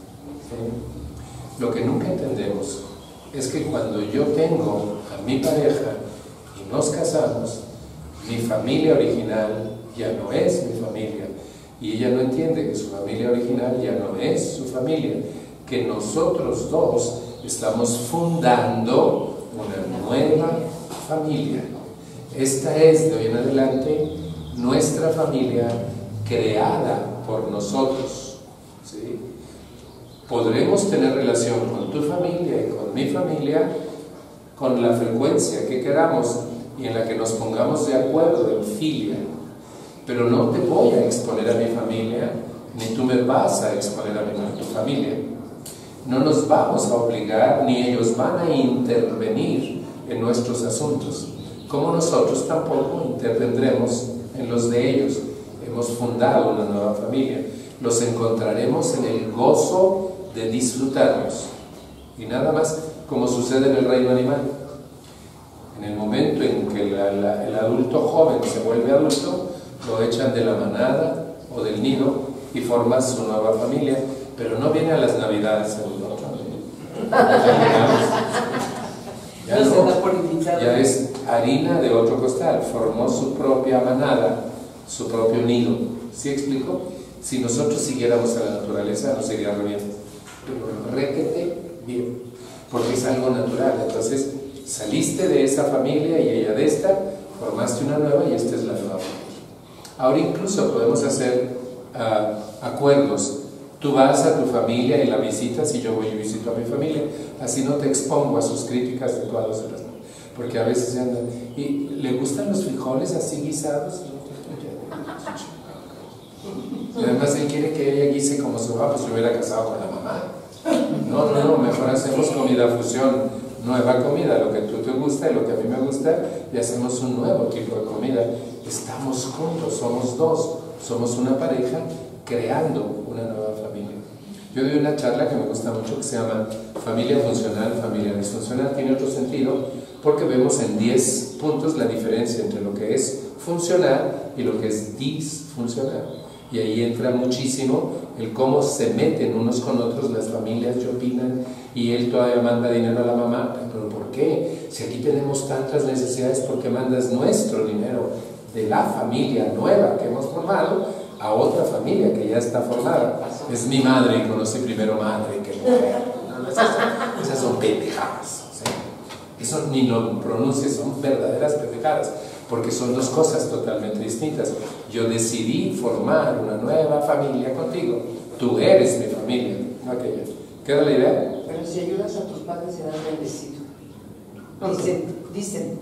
¿Sí? Lo que nunca entendemos es que cuando yo tengo a mi pareja y nos casamos, mi familia original ya no es mi familia, y ella no entiende que su familia original ya no es su familia, que nosotros dos estamos fundando una nueva familia. Esta es de hoy en adelante nuestra familia creada por nosotros, ¿sí? Podremos tener relación con tu familia y con mi familia con la frecuencia que queramos y en la que nos pongamos de acuerdo en filia, pero no te voy a exponer a mi familia, ni tú me vas a exponer a, mi, a tu familia. No nos vamos a obligar, ni ellos van a intervenir en nuestros asuntos, como nosotros tampoco intervendremos en los de ellos. Hemos fundado una nueva familia. Los encontraremos en el gozo de disfrutarnos. Y nada más, como sucede en el reino animal. En el momento en que la, la, el adulto joven se vuelve adulto, lo echan de la manada o del nido y forma su nueva familia. pero no viene a las navidades el otro. Ya no, no, se da por invitado. Ya es harina de otro costal, formó su propia manada, su propio nido. ¿Sí explico? Si nosotros siguiéramos a la naturaleza, nos iría re bien, pero requete bien, porque es algo natural. Entonces, saliste de esa familia y ella de esta, formaste una nueva y esta es la nueva familia. Ahora incluso podemos hacer uh, acuerdos. Tú vas a tu familia y la visitas y yo voy y visito a mi familia. Así no te expongo a sus críticas de todas las ¿no? Porque a veces se andan, ¿y le gustan los frijoles así guisados? Y además él quiere que ella guise como su papá, pues se hubiera casado con la mamá. No, no, no, mejor hacemos comida fusión, nueva comida, lo que tú te gusta y lo que a mí me gusta, y hacemos un nuevo tipo de comida. Estamos juntos, somos dos, somos una pareja creando una nueva familia. Yo doy una charla que me gusta mucho que se llama Familia Funcional, Familia Disfuncional. Tiene otro sentido porque vemos en diez puntos la diferencia entre lo que es funcional y lo que es disfuncional. Y ahí entra muchísimo el cómo se meten unos con otros las familias y opinan, y él todavía manda dinero a la mamá. ¿Pero por qué? Si aquí tenemos tantas necesidades, ¿por qué mandas nuestro dinero de la familia nueva que hemos formado a otra familia que ya está formada? Es mi madre y conocí primero madre que mujer. No, esas, esas son pendejadas. O sea, eso ni lo pronuncies, son verdaderas pendejadas. Porque son dos cosas totalmente distintas. Yo decidí formar una nueva familia contigo. Tú eres mi familia, no aquella. ¿Queda la idea? Pero si ayudas a tus padres serás bendecido. Dicen, dicen.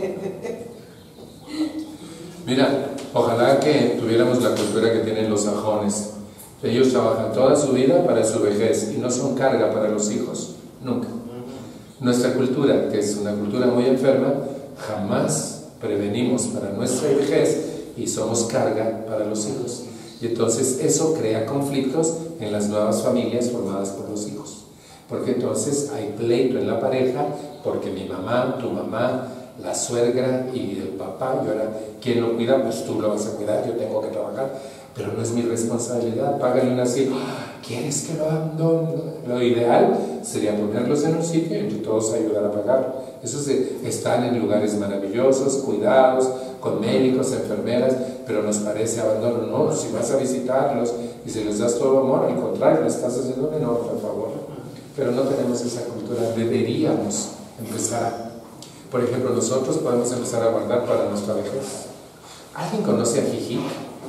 Mira, ojalá que tuviéramos la cultura que tienen los sajones. Ellos trabajan toda su vida para su vejez y no son carga para los hijos, nunca. Nuestra cultura, que es una cultura muy enferma, jamás prevenimos para nuestra vejez y somos carga para los hijos. Y entonces eso crea conflictos en las nuevas familias formadas por los hijos. Porque entonces hay pleito en la pareja, porque mi mamá, tu mamá, la suegra y el papá, y ahora, ¿quién lo cuida? Pues tú lo vas a cuidar, yo tengo que trabajar, pero no es mi responsabilidad, págale un asilo. ¿Quieres que lo abandone? Lo ideal sería ponerlos en un sitio y entre todos ayudar a pagarlo. Esos están en lugares maravillosos, cuidados, con médicos, enfermeras, pero nos parece abandono. No, si vas a visitarlos y si les das todo amor, al contrario, le estás haciendo un enorme favor. Pero no tenemos esa cultura, deberíamos empezar. Por ejemplo, nosotros podemos empezar a guardar para nuestra vejez. ¿Alguien conoce a Ajijic?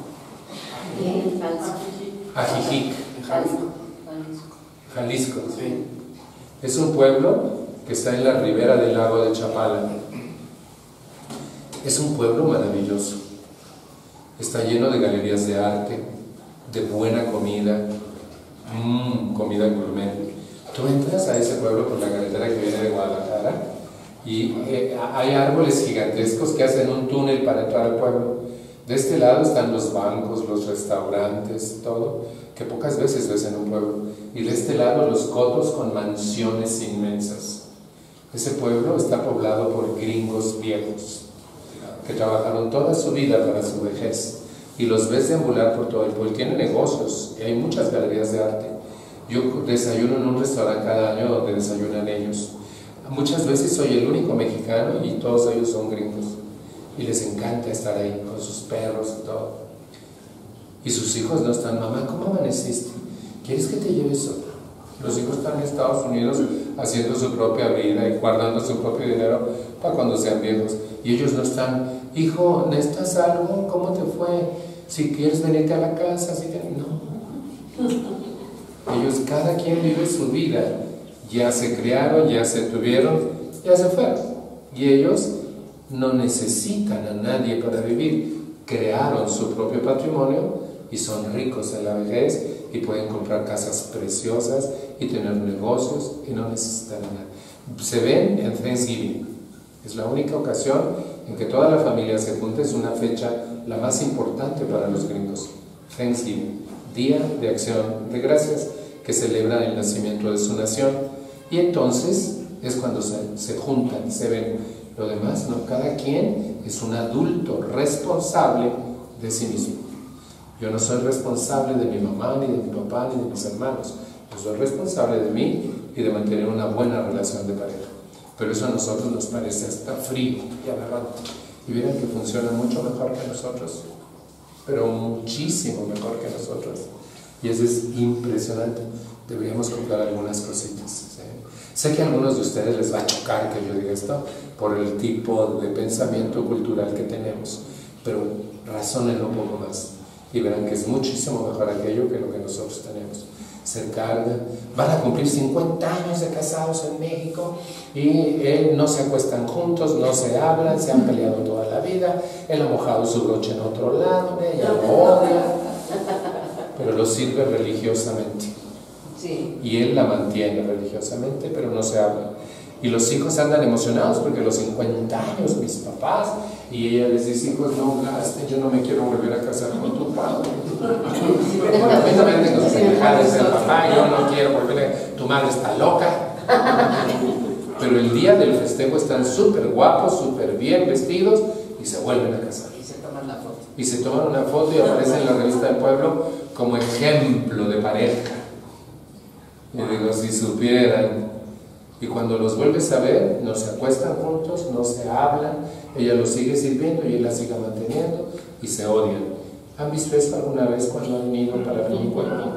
Ajijic, Jalisco. Sí. Es un pueblo que está en la ribera del lago de Chapala. Es un pueblo maravilloso. Está lleno de galerías de arte, de buena comida, mmm, comida gourmet. Tú entras a ese pueblo por la carretera que viene de Guadalajara y eh, hay árboles gigantescos que hacen un túnel para entrar al pueblo. De este lado están los bancos, los restaurantes, todo, que pocas veces ves en un pueblo. Y de este lado los cotos con mansiones inmensas. Ese pueblo está poblado por gringos viejos, que trabajaron toda su vida para su vejez. Y los ves deambular por todo el pueblo. Tienen negocios y hay muchas galerías de arte. Yo desayuno en un restaurante cada año donde desayunan ellos. Muchas veces soy el único mexicano y todos ellos son gringos. Y les encanta estar ahí con sus perros y todo. Y sus hijos no están, mamá, ¿cómo amaneciste? ¿Quieres que te lleve sopa? Los hijos están en Estados Unidos haciendo su propia vida y guardando su propio dinero para cuando sean viejos. Y ellos no están, hijo, ¿necesitas algo? ¿Cómo te fue? Si quieres venirte a la casa, si te... no. Ellos, cada quien vive su vida. Ya se criaron, ya se tuvieron, ya se fueron. Y ellos no necesitan a nadie para vivir. Crearon su propio patrimonio y son ricos en la vejez y pueden comprar casas preciosas y tener negocios y no necesitan nada. Se ven en Thanksgiving. Es la única ocasión en que toda la familia se junta. Es una fecha la más importante para los gringos. Thanksgiving, Día de Acción de Gracias, que celebra el nacimiento de su nación. Y entonces es cuando se, se juntan, se ven. Lo demás, no, cada quien es un adulto responsable de sí mismo. Yo no soy responsable de mi mamá, ni de mi papá, ni de mis hermanos. Yo soy responsable de mí y de mantener una buena relación de pareja. Pero eso a nosotros nos parece hasta frío y aberrante. Y miren que funciona mucho mejor que nosotros, pero muchísimo mejor que nosotros. Y eso es impresionante. Deberíamos comprar algunas cositas, ¿sí? Sé que a algunos de ustedes les va a chocar que yo diga esto por el tipo de pensamiento cultural que tenemos, pero razónenlo un poco más y verán que es muchísimo mejor aquello que lo que nosotros tenemos. Se carga, van a cumplir cincuenta años de casados en México y eh, no se acuestan juntos, no se hablan, se han peleado toda la vida, él ha mojado su broche en otro lado, ella lo odia, pero lo sirve religiosamente. Sí. Y él la mantiene religiosamente, pero no se habla. Y los hijos andan emocionados porque los cincuenta años, mis papás, y ella les dice, hijos, no gasten, yo no me quiero volver a casar con tu padre. Bueno, a mí no me anden con sus pendejadas del papá, yo no quiero volver a... Tu madre está loca. Pero el día del festejo están súper guapos, súper bien vestidos y se vuelven a casar. Y se toman la foto. Y se toman una foto y aparecen en la revista del pueblo como ejemplo de pareja. Y digo, si supieran. Y cuando los vuelves a ver, no se acuestan juntos, no se hablan, ella los sigue sirviendo y él la sigue manteniendo y se odian. ¿Han visto eso alguna vez cuando han ido para mí?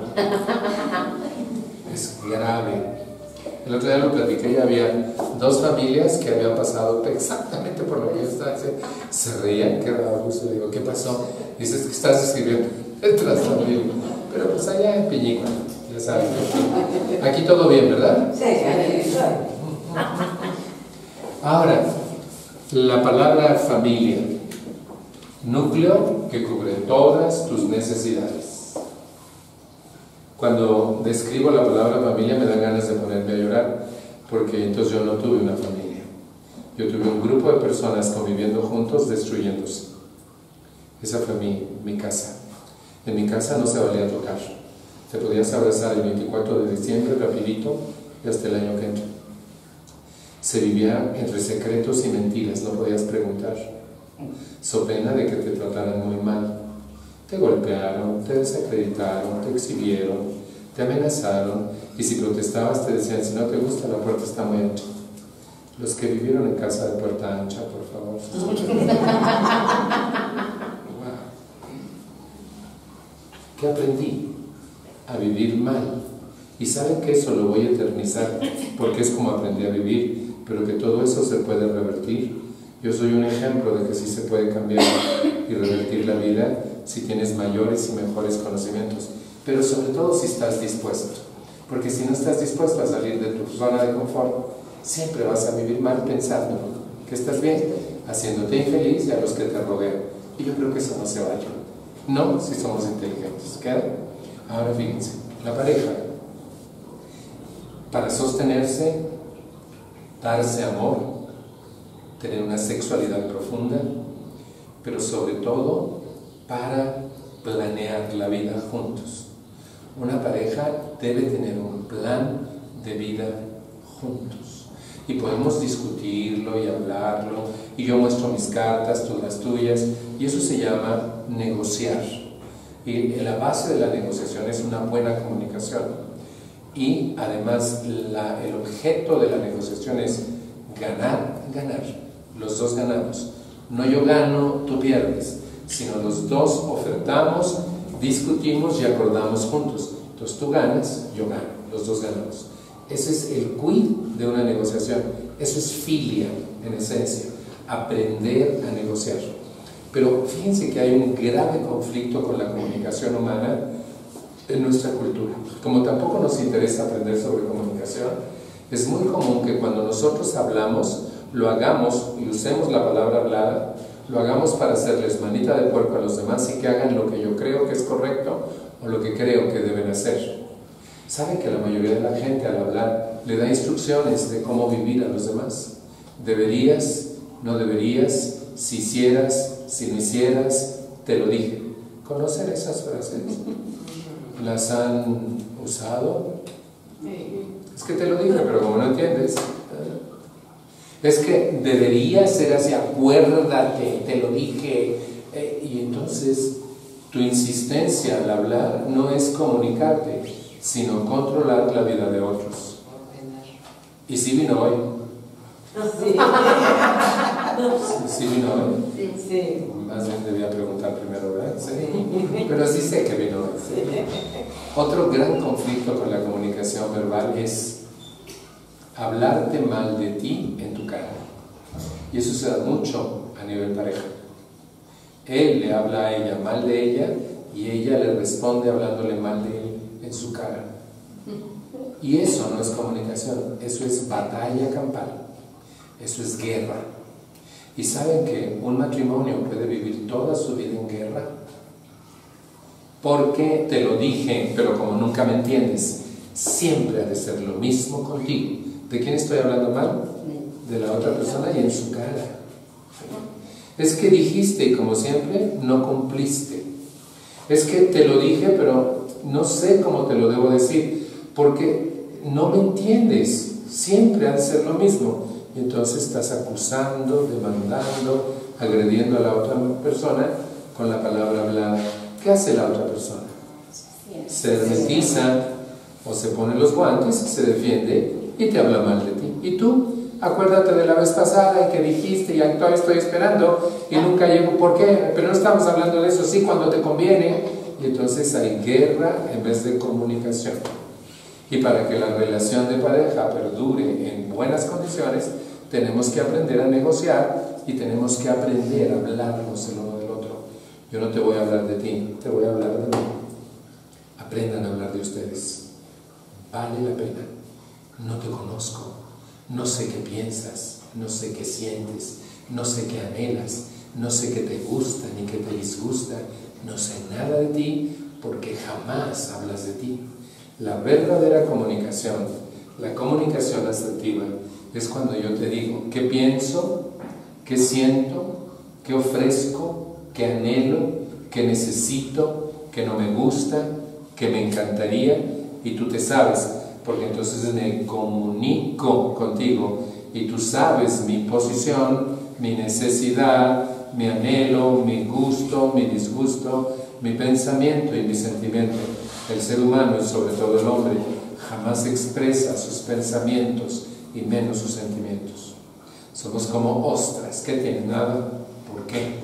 Es grave. El otro día lo platiqué y había dos familias que habían pasado exactamente por lo que yo estaba diciendo. Se reían, qué raro. Le digo, ¿qué pasó? Dices que estás escribiendo tras familia. Pero pues allá en Piñícola. Ya saben. Aquí todo bien, ¿verdad? Sí, sí. Ahora, la palabra familia, núcleo que cubre todas tus necesidades. Cuando describo la palabra familia me dan ganas de ponerme a llorar, porque entonces yo no tuve una familia. Yo tuve un grupo de personas conviviendo juntos, destruyéndose. Esa fue mi, mi casa. En mi casa no se valía tocar. Te podías abrazar el veinticuatro de diciembre rapidito y hasta el año que entra. Se vivía entre secretos y mentiras, no podías preguntar. So pena de que te trataran muy mal. Te golpearon, te desacreditaron, te exhibieron, te amenazaron y si protestabas te decían, si no te gusta la puerta está muy ancha. Los que vivieron en casa de puerta ancha, por favor. Wow. ¿Qué aprendí? A vivir mal. Y saben que eso lo voy a eternizar porque es como aprendí a vivir, pero que todo eso se puede revertir. Yo soy un ejemplo de que sí se puede cambiar y revertir la vida si tienes mayores y mejores conocimientos, pero sobre todo si estás dispuesto, porque si no estás dispuesto a salir de tu zona de confort, siempre vas a vivir mal pensando que estás bien, haciéndote infeliz y a los que te rodean. Y yo creo que eso no se vale. No, si somos inteligentes. ¿Queda? Ahora fíjense, la pareja, para sostenerse, darse amor, tener una sexualidad profunda, pero sobre todo para planear la vida juntos. Una pareja debe tener un plan de vida juntos. Y podemos discutirlo y hablarlo, y yo muestro mis cartas, tú las tuyas, y eso se llama negociar. Y la base de la negociación es una buena comunicación. Y además la, el objeto de la negociación es ganar, ganar. Los dos ganamos. No yo gano, tú pierdes, sino los dos ofertamos, discutimos y acordamos juntos. Entonces tú ganas, yo gano, los dos ganamos. Ese es el quid de una negociación. Eso es filia en esencia, aprender a negociar. Pero fíjense que hay un grave conflicto con la comunicación humana en nuestra cultura. Como tampoco nos interesa aprender sobre comunicación, es muy común que cuando nosotros hablamos, lo hagamos y usemos la palabra hablada, lo hagamos para hacerles manita de puerco a los demás y que hagan lo que yo creo que es correcto o lo que creo que deben hacer. ¿Saben que la mayoría de la gente al hablar le da instrucciones de cómo vivir a los demás? Deberías, no deberías, si hicieras, si no hicieras, te lo dije. ¿Conocen esas frases? ¿Las han usado? Es que te lo dije, pero como no entiendes, es que debería ser así, acuérdate, te lo dije. Eh, y entonces, Tu insistencia al hablar no es comunicarte, sino controlar la vida de otros. ¿Y si vino hoy? Sí. ¿Sí vino hoy? Sí. Sí. Más bien debía preguntar primero, ¿verdad? Sí. Pero sí sé que vino hoy. Sí. Otro gran conflicto con la comunicación verbal es hablarte mal de ti en tu cara. Y eso se da mucho a nivel pareja. Él le habla a ella mal de ella y ella le responde hablándole mal de él en su cara. Y eso no es comunicación, eso es batalla campal, eso es guerra. ¿Y saben que un matrimonio puede vivir toda su vida en guerra? Porque te lo dije, pero como nunca me entiendes, siempre ha de ser lo mismo contigo. ¿De quién estoy hablando mal? De la otra persona y en su cara. Es que dijiste y como siempre no cumpliste. Es que te lo dije pero no sé cómo te lo debo decir porque no me entiendes. Siempre ha de ser lo mismo. Y entonces estás acusando, demandando, agrediendo a la otra persona con la palabra hablada. ¿Qué hace la otra persona? Se hermetiza o se pone los guantes y se defiende y te habla mal de ti. ¿Y tú? Acuérdate de la vez pasada y que dijiste y todavía estoy esperando y nunca llego. ¿Por qué? Pero no estamos hablando de eso, sí, cuando te conviene. Y entonces hay guerra en vez de comunicación. Y para que la relación de pareja perdure en buenas condiciones, tenemos que aprender a negociar y tenemos que aprender a hablarnos el uno del otro. Yo no te voy a hablar de ti, te voy a hablar de mí. Aprendan a hablar de ustedes. Vale la pena. No te conozco. No sé qué piensas, no sé qué sientes, no sé qué anhelas, no sé qué te gusta ni qué te disgusta, no sé nada de ti porque jamás hablas de ti. La verdadera comunicación, la comunicación asertiva, es cuando yo te digo qué pienso, qué siento, qué ofrezco, qué anhelo, qué necesito, qué no me gusta, qué me encantaría y tú te sabes. Porque entonces me comunico contigo y tú sabes mi posición, mi necesidad, mi anhelo, mi gusto, mi disgusto, mi pensamiento y mi sentimiento. El ser humano y sobre todo el hombre jamás expresa sus pensamientos y menos sus sentimientos. Somos como ostras, ¿qué tienen? Nada. ¿Por qué?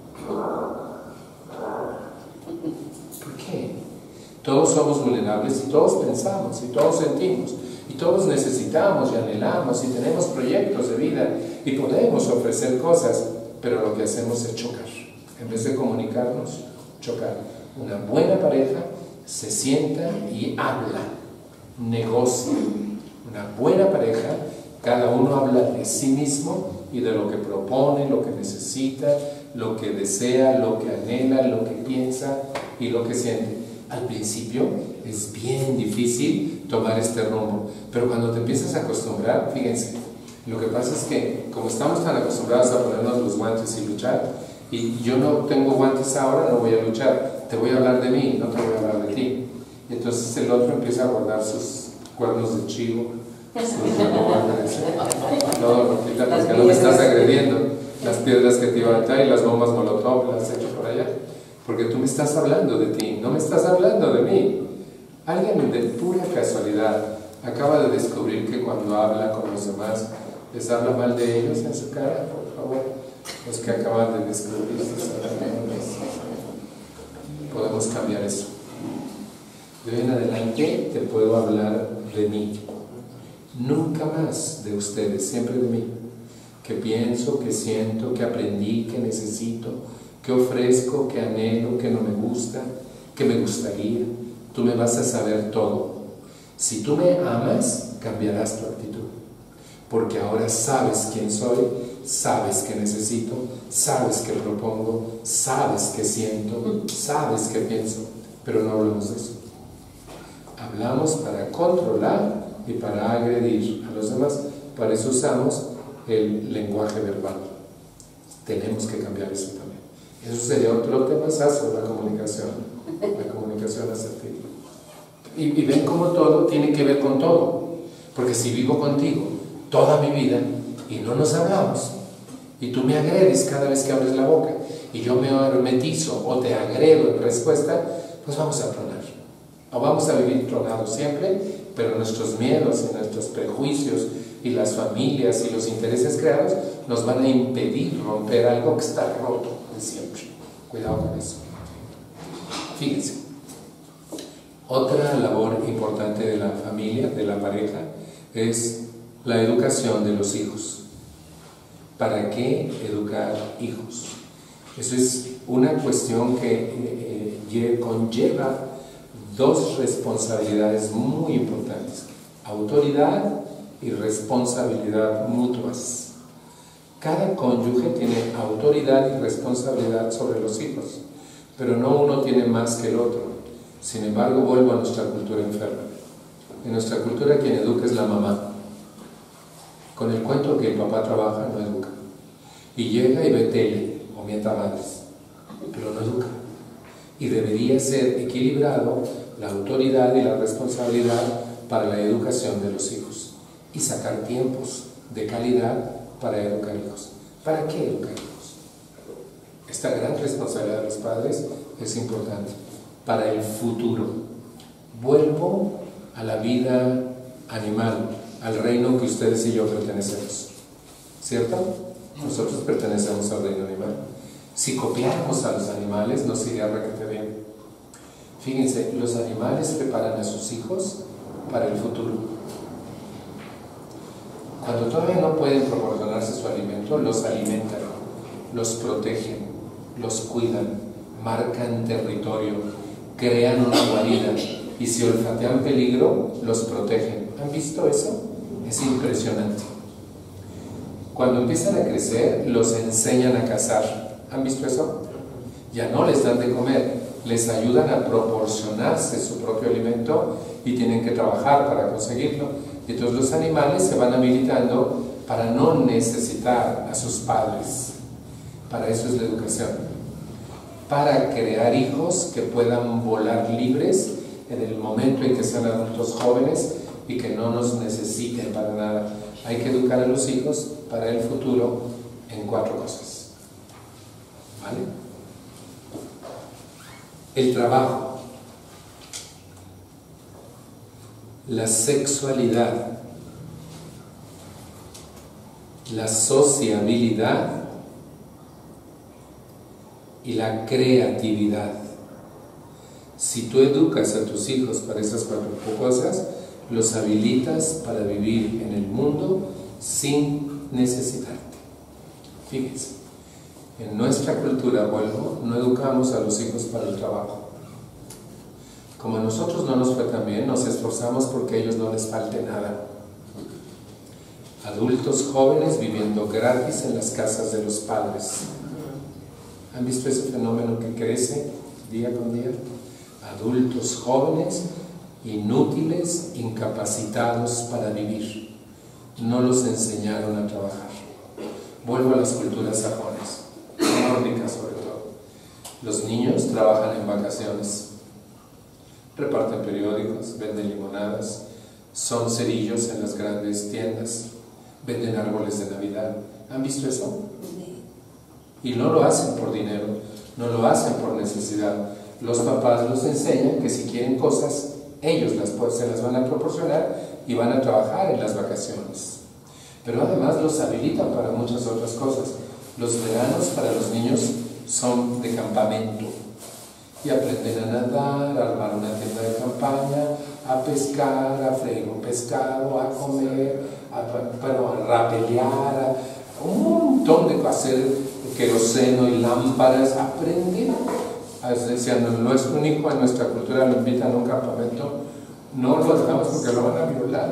¿Por qué? Todos somos vulnerables y todos pensamos y todos sentimos y todos necesitamos y anhelamos y tenemos proyectos de vida y podemos ofrecer cosas, pero lo que hacemos es chocar. En vez de comunicarnos, chocar. Una buena pareja se sienta y habla, negocia. Una buena pareja, cada uno habla de sí mismo y de lo que propone, lo que necesita, lo que desea, lo que anhela, lo que piensa y lo que siente. Al principio es bien difícil tomar este rumbo, pero cuando te empiezas a acostumbrar, fíjense, lo que pasa es que como estamos tan acostumbrados a ponernos los guantes y luchar, y yo no tengo guantes ahora, no voy a luchar, te voy a hablar de mí, no te voy a hablar de ti. Y entonces el otro empieza a guardar sus cuernos de chivo, sus revólveres, todo lo que porque no me estás agrediendo, las piedras que te iban a echar y las bombas molotov las he hecho por allá. Porque tú me estás hablando de ti, no me estás hablando de mí. Alguien de pura casualidad acaba de descubrir que cuando habla con los demás, les habla mal de ellos en su cara, por favor. Los que acaban de descubrir, podemos cambiar eso. De hoy en adelante te puedo hablar de mí. Nunca más de ustedes, siempre de mí. ¿Qué pienso, qué siento, qué aprendí, qué necesito? ¿Qué ofrezco? ¿Qué anhelo? ¿Qué no me gusta? ¿Qué me gustaría? Tú me vas a saber todo. Si tú me amas, cambiarás tu actitud. Porque ahora sabes quién soy, sabes qué necesito, sabes qué propongo, sabes qué siento, sabes qué pienso. Pero no hablamos de eso. Hablamos para controlar y para agredir a los demás. Para eso usamos el lenguaje verbal. Tenemos que cambiar eso también. Eso sería otro tema, sobre la comunicación, la comunicación asertiva. Y, y ven cómo todo tiene que ver con todo. Porque si vivo contigo toda mi vida y no nos hablamos, y tú me agredes cada vez que abres la boca, y yo me hermetizo o te agredo en respuesta, pues vamos a tronar. O vamos a vivir tronados siempre, pero nuestros miedos y nuestros prejuicios y las familias y los intereses creados nos van a impedir romper algo que está roto de siempre. Cuidado con eso. Fíjense, otra labor importante de la familia, de la pareja, es la educación de los hijos. ¿Para qué educar hijos? Eso es una cuestión que eh, conlleva dos responsabilidades muy importantes: autoridad y responsabilidad mutuas. Cada cónyuge tiene autoridad y responsabilidad sobre los hijos, pero no uno tiene más que el otro. Sin embargo, vuelvo a nuestra cultura enferma. En nuestra cultura quien educa es la mamá. Con el cuento que el papá trabaja, no educa. Y llega y ve tele o mienta madres, pero no educa. Y debería ser equilibrado la autoridad y la responsabilidad para la educación de los hijos y sacar tiempos de calidad para educar hijos. ¿Para qué educar hijos? Esta gran responsabilidad de los padres es importante para el futuro. Vuelvo a la vida animal, al reino que ustedes y yo pertenecemos, ¿cierto? Nosotros pertenecemos al reino animal. Si copiáramos a los animales, nos iría requete bien. Fíjense, los animales preparan a sus hijos para el futuro. Cuando todavía no pueden proporcionarse su alimento, los alimentan, los protegen, los cuidan, marcan territorio, crean una guarida y si olfatean peligro, los protegen. ¿Han visto eso? Es impresionante. Cuando empiezan a crecer, los enseñan a cazar. ¿Han visto eso? Ya no les dan de comer, les ayudan a proporcionarse su propio alimento y tienen que trabajar para conseguirlo. Y entonces los animales se van habilitando para no necesitar a sus padres. Para eso es la educación. Para crear hijos que puedan volar libres en el momento en que sean adultos jóvenes y que no nos necesiten para nada. Hay que educar a los hijos para el futuro en cuatro cosas. ¿Vale? El trabajo, la sexualidad, la sociabilidad y la creatividad. Si tú educas a tus hijos para esas cuatro cosas, los habilitas para vivir en el mundo sin necesitarte. Fíjense, en nuestra cultura, vuelvo, no educamos a los hijos para el trabajo. Como a nosotros no nos fue tan bien, nos esforzamos porque a ellos no les falte nada. Adultos jóvenes viviendo gratis en las casas de los padres. ¿Han visto ese fenómeno que crece día con día? Adultos jóvenes inútiles, incapacitados para vivir. No los enseñaron a trabajar. Vuelvo a las culturas sajonas, nórdicas sobre todo. Los niños trabajan en vacaciones, reparten periódicos, venden limonadas, son cerillos en las grandes tiendas, venden árboles de Navidad. ¿Han visto eso? Y no lo hacen por dinero, no lo hacen por necesidad. Los papás los enseñan que si quieren cosas, ellos las, se las van a proporcionar y van a trabajar en las vacaciones. Pero además los habilitan para muchas otras cosas. Los veranos para los niños son de campamento y aprenden a nadar, a armar una tienda de campaña, a pescar, a freír un pescado, a comer, a, bueno, a rapelear, a un montón de cosas, hacer queroseno y lámparas. Aprenden. Decía, no es un hijo en nuestra cultura lo invitan a un campamento, no lo dejamos porque lo van a violar.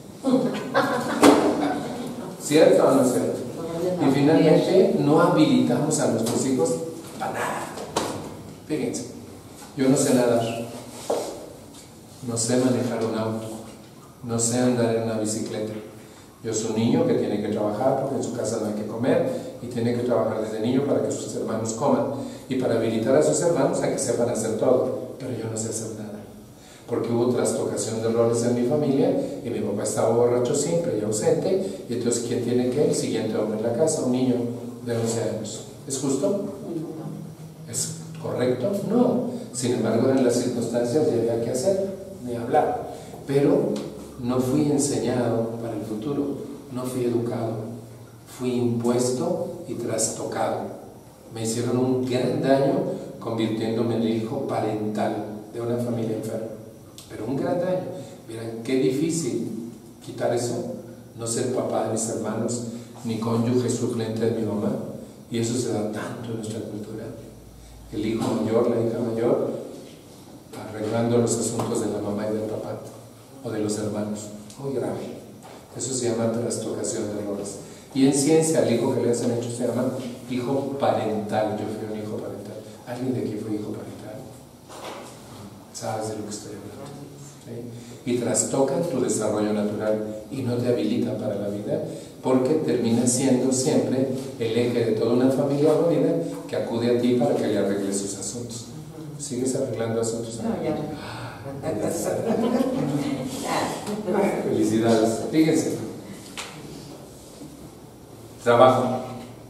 ¿Cierto o no es cierto? Y finalmente no habilitamos a nuestros hijos para nada. Fíjense, yo no sé nadar, no sé manejar un auto, no sé andar en una bicicleta. Yo soy un niño que tiene que trabajar porque en su casa no hay que comer y tiene que trabajar desde niño para que sus hermanos coman. Y para habilitar a sus hermanos a que sepan hacer todo, pero yo no sé hacer nada. Porque hubo trastocación de roles en mi familia y mi papá estaba borracho siempre y ausente, y entonces ¿quién tiene que? El siguiente hombre en la casa, un niño de once años. ¿Es justo? No. ¿Es correcto? No. Sin embargo, en las circunstancias ya había que hacer, ni hablar. Pero no fui enseñado para el futuro, no fui educado, fui impuesto y trastocado. Me hicieron un gran daño convirtiéndome en el hijo parental de una familia enferma. Pero un gran daño. Miren, qué difícil quitar eso, no ser papá de mis hermanos, ni cónyuge suplente de mi mamá. Y eso se da tanto en nuestra cultura. El hijo mayor, la hija mayor, arreglando los asuntos de la mamá y del papá, o de los hermanos. Muy grave. Eso se llama trastocación de roles. Y en ciencia, el hijo que le hacen hecho se llama hijo parental. Yo fui un hijo parental. ¿Alguien de aquí fue hijo parental? ¿Sabes de lo que estoy hablando? ¿Sí? Y trastocan tu desarrollo natural y no te habilitan para la vida, porque termina siendo siempre el eje de toda una familia unida que acude a ti para que le arregles sus asuntos. ¿Sigues arreglando asuntos? No, ya. Felicidades. Fíjense. Trabajo.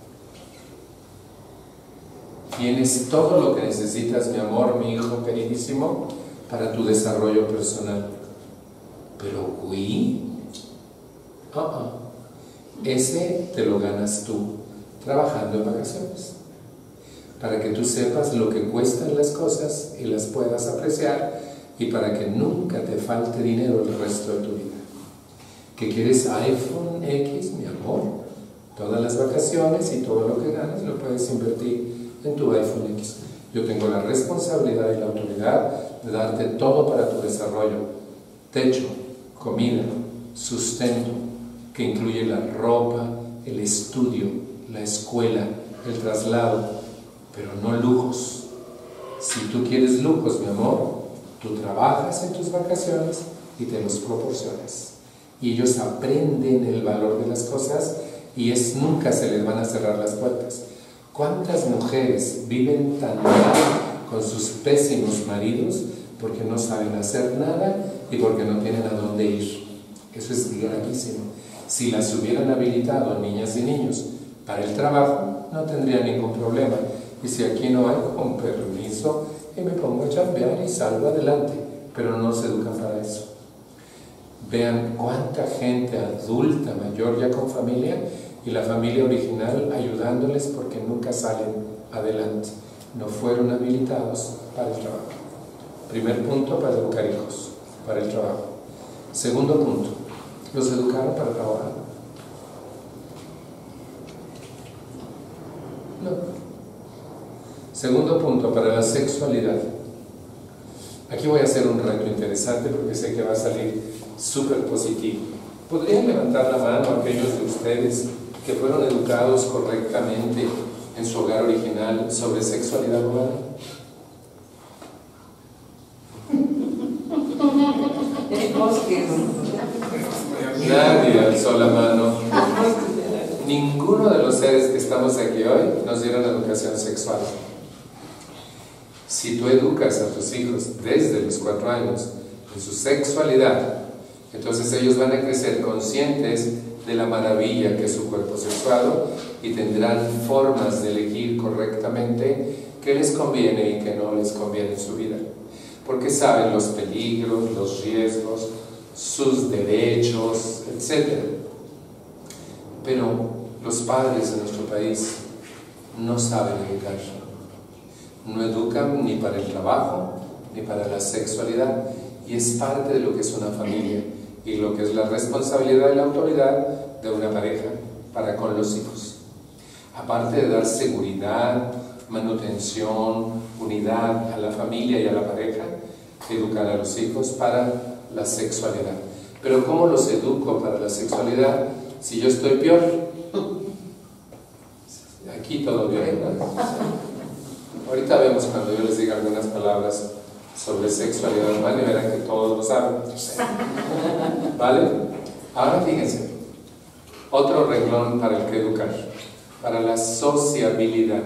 Tienes todo lo que necesitas, mi amor, mi hijo queridísimo, para tu desarrollo personal. Pero, uy, uh -uh. ese te lo ganas tú trabajando en vacaciones. Para que tú sepas lo que cuestan las cosas y las puedas apreciar, y para que nunca te falte dinero el resto de tu vida. ¿Que quieres iPhone X, mi amor? Todas las vacaciones y todo lo que ganas lo puedes invertir en tu iPhone X. Yo tengo la responsabilidad y la autoridad de darte todo para tu desarrollo. Techo, comida, sustento, que incluye la ropa, el estudio, la escuela, el traslado, pero no lujos. Si tú quieres lujos, mi amor, tú trabajas en tus vacaciones y te los proporcionas. Y ellos aprenden el valor de las cosas y es, nunca se les van a cerrar las puertas. ¿Cuántas mujeres viven tan mal con sus pésimos maridos porque no saben hacer nada y porque no tienen a dónde ir? Eso es gravísimo. Si las hubieran habilitado, niñas y niños, para el trabajo, no tendrían ningún problema. Y si aquí no hay, con permiso, y me pongo a chambear y salgo adelante. Pero no se educan para eso. Vean cuánta gente adulta, mayor ya con familia, y la familia original ayudándoles porque nunca salen adelante. No fueron habilitados para el trabajo. Primer punto, para educar hijos, para el trabajo. Segundo punto, los educaron para trabajar. No. Segundo punto, para la sexualidad. Aquí voy a hacer un reto interesante porque sé que va a salir súper positivo. ¿Podrían levantar la mano aquellos de ustedes que fueron educados correctamente en su hogar original sobre sexualidad humana? Nadie alzó la mano. Ninguno de los seres que estamos aquí hoy nos dieron educación sexual. Si tú educas a tus hijos desde los cuatro años en su sexualidad, entonces ellos van a crecer conscientes de la maravilla que es su cuerpo sexuado y tendrán formas de elegir correctamente qué les conviene y qué no les conviene en su vida, porque saben los peligros, los riesgos, sus derechos, etcétera. Pero los padres de nuestro país no saben educar. No educan ni para el trabajo, ni para la sexualidad, y es parte de lo que es una familia y lo que es la responsabilidad y la autoridad de una pareja para con los hijos. Aparte de dar seguridad, manutención, unidad a la familia y a la pareja, educar a los hijos para la sexualidad. Pero ¿cómo los educo para la sexualidad si yo estoy peor? Aquí todo bien, ¿no? Ahorita vemos cuando yo les diga algunas palabras sobre sexualidad humana y verán que todos lo saben. ¿Vale? Ahora fíjense, otro renglón para el que educar, para la sociabilidad.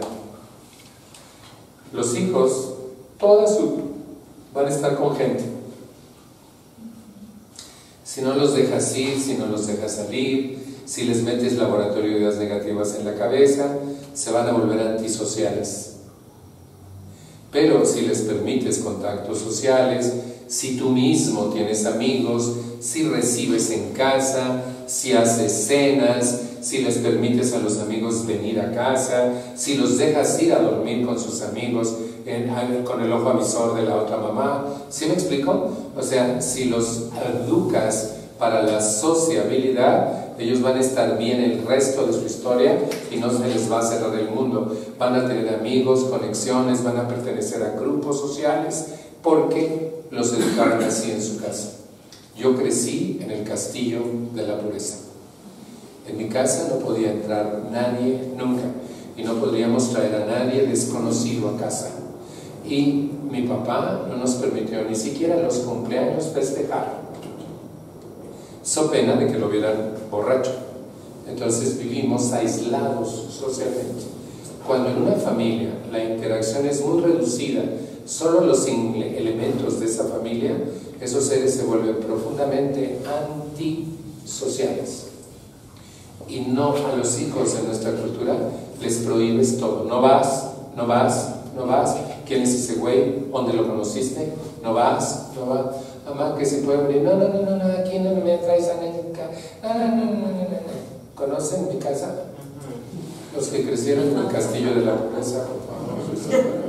Los hijos, toda su, van a estar con gente. Si no los dejas ir, si no los dejas salir, si les metes laboratorio de ideas negativas en la cabeza, se van a volver antisociales. Pero si les permites contactos sociales, si tú mismo tienes amigos, si recibes en casa, si haces cenas, si les permites a los amigos venir a casa, si los dejas ir a dormir con sus amigos en, con el ojo avisor de la otra mamá, ¿sí me explico? O sea, si los educas para la sociabilidad, ellos van a estar bien el resto de su historia y no se les va a cerrar el mundo. Van a tener amigos, conexiones, van a pertenecer a grupos sociales porque los educaron así en su casa. Yo crecí en el castillo de la pureza. En mi casa no podía entrar nadie nunca y no podríamos traer a nadie desconocido a casa. Y mi papá no nos permitió ni siquiera los cumpleaños festejar, so pena de que lo vieran borracho. Entonces vivimos aislados socialmente. Cuando en una familia la interacción es muy reducida, solo los elementos de esa familia, esos seres se vuelven profundamente antisociales. Y no a los hijos de nuestra cultura les prohíbes todo. No vas, no vas, no vas. ¿Quién es ese güey? ¿Dónde lo conociste? No vas, no vas. Mamá, que se puede venir. No, no, no, no, no, aquí no me traes a nadie. No, no, no, no, no, no. ¿Conocen mi casa? Los que crecieron en el castillo de la pureza, por favor.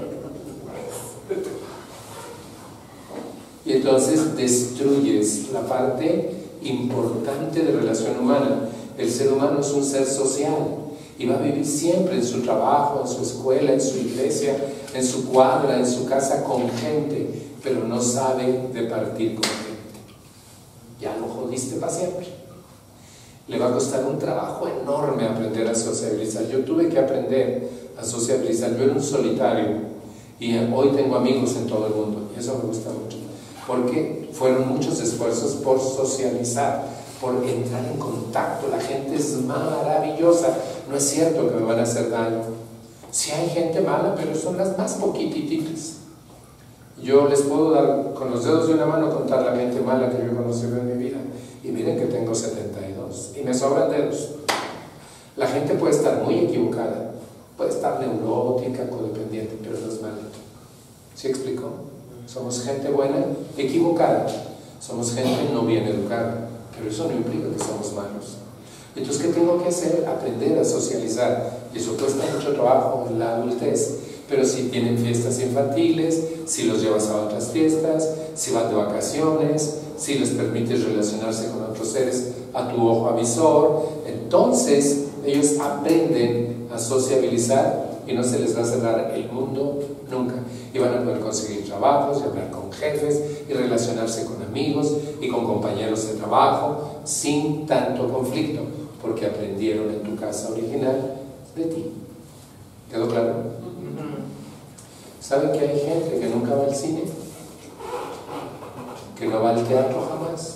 Y entonces destruyes la parte importante de relación humana. El ser humano es un ser social y va a vivir siempre en su trabajo, en su escuela, en su iglesia, en su cuadra, en su casa con gente, pero no sabe de partir con gente. Ya lo jodiste para siempre. Le va a costar un trabajo enorme aprender a sociabilizar. Yo tuve que aprender a sociabilizar. Yo era un solitario y hoy tengo amigos en todo el mundo y eso me gusta mucho. Porque fueron muchos esfuerzos por socializar, por entrar en contacto. La gente es maravillosa. No es cierto que me van a hacer daño. Sí hay gente mala, pero son las más poquititas. Yo les puedo dar, con los dedos de una mano, contar la gente mala que yo he conocido en mi vida. Y miren que tengo setenta y dos. Y me sobran dedos. La gente puede estar muy equivocada. Puede estar neurótica, codependiente, pero no es malito. ¿Sí explico? Somos gente buena, equivocada. Somos gente no bien educada. Pero eso no implica que somos malos. Entonces, ¿qué tengo que hacer? Aprender a socializar. Y eso cuesta mucho trabajo en la adultez. Pero si tienen fiestas infantiles, si los llevas a otras fiestas, si van de vacaciones, si les permites relacionarse con otros seres a tu ojo avisor, entonces ellos aprenden a sociabilizar y no se les va a cerrar el mundo nunca. Y van a poder conseguir trabajos y hablar con jefes y relacionarse con amigos y con compañeros de trabajo sin tanto conflicto, porque aprendieron en tu casa original de ti. ¿Quedó claro? ¿Saben que hay gente que nunca va al cine? Que no va al teatro jamás.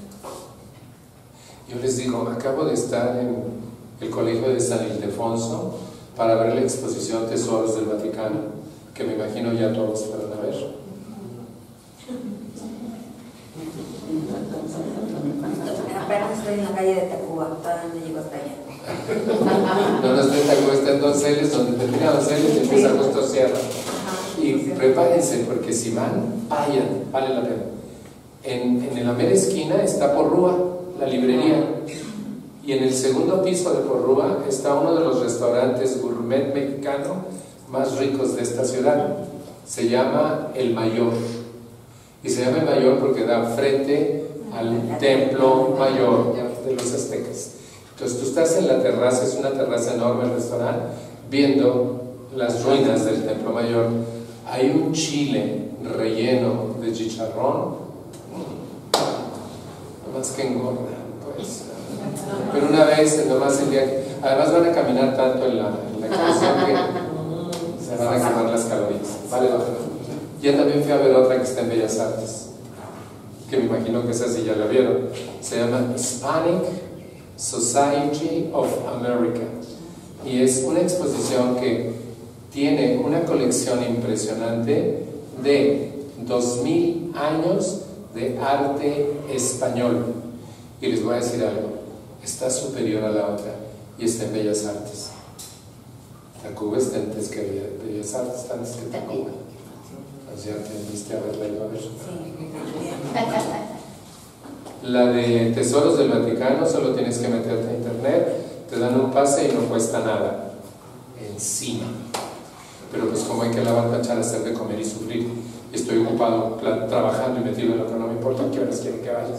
Yo les digo, acabo de estar en el colegio de San Ildefonso para ver la exposición Tesoros del Vaticano, que me imagino ya todos fueron a ver. Apenas estoy en la calle de Tacuba, todavía no llego hasta allá. No, no estoy en Tacuba, está en Donceles, donde termina Donceles y empieza Augusto Sierra. Y prepárense, porque si van, vayan, vale la pena. En, en la mera esquina está Porrúa, la librería. Y en el segundo piso de Porrúa está uno de los restaurantes gourmet mexicano más ricos de esta ciudad. Se llama El Mayor. Y se llama El Mayor porque da frente al templo mayor de los aztecas. Entonces tú estás en la terraza, es una terraza enorme el restaurante, viendo las ruinas del templo mayor. Hay un chile relleno de chicharrón, más que engorda, pues. Pero una vez, nomás el día que, además van a caminar tanto en la, en la exposición que se van a quemar las calorías. Vale la pena. Ya también fui a ver otra que está en Bellas Artes, que me imagino que esa sí ya la vieron. Se llama Hispanic Society of America. Y es una exposición que tiene una colección impresionante de dos mil años de arte español. Y les voy a decir algo, está superior a la otra y está en Bellas Artes. Tacuba está en Bellas Artes, está antes que Tacuba. O sea, tendiste a haberla ido a ver. La de Tesoros del Vaticano, solo tienes que meterte a internet, te dan un pase y no cuesta nada. Encima. Pero pues como hay que lavar, tachar, hacer de comer y sufrir, estoy ocupado trabajando y metido en lo que no me importa, ¿qué horas quieren que vayas?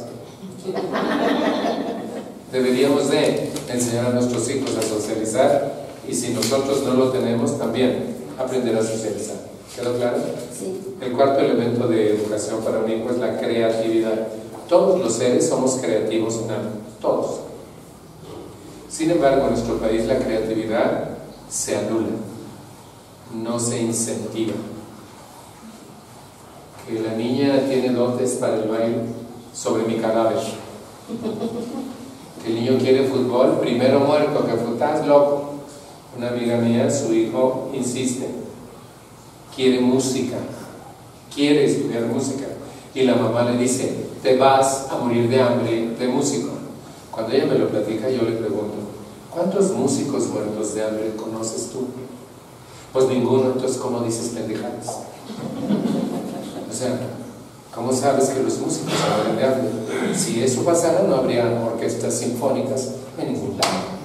Deberíamos de enseñar a nuestros hijos a socializar, y si nosotros no lo tenemos, también aprender a socializar. ¿Quedó claro? Sí. El cuarto elemento de educación para un hijo es la creatividad. Todos los seres somos creativos en algo, todos. Sin embargo, en nuestro país la creatividad se anula, no se incentiva. Que la niña tiene dotes para el baile, sobre mi cadáver. Que el niño quiere fútbol, primero muerto que fútbol, estás loco. Una amiga mía, su hijo insiste, quiere música, quiere estudiar música, y la mamá le dice, te vas a morir de hambre de músico. Cuando ella me lo platica, yo le pregunto, ¿cuántos músicos muertos de hambre conoces tú? Pues ninguno. Entonces ¿cómo dices pendejadas? O sea, ¿cómo sabes que los músicos se mueren de hambre? Si eso pasara, no habría orquestas sinfónicas en ningún lado.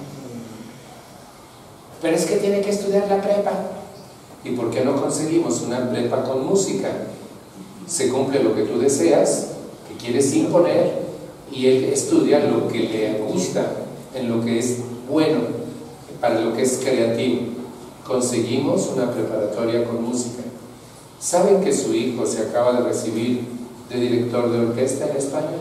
Pero es que tiene que estudiar la prepa. ¿Y por qué no conseguimos una prepa con música? Se cumple lo que tú deseas, que quieres imponer, y él estudia lo que le gusta, en lo que es bueno, para lo que es creativo. Conseguimos una preparatoria con música. ¿Saben que su hijo se acaba de recibir de director de orquesta en España?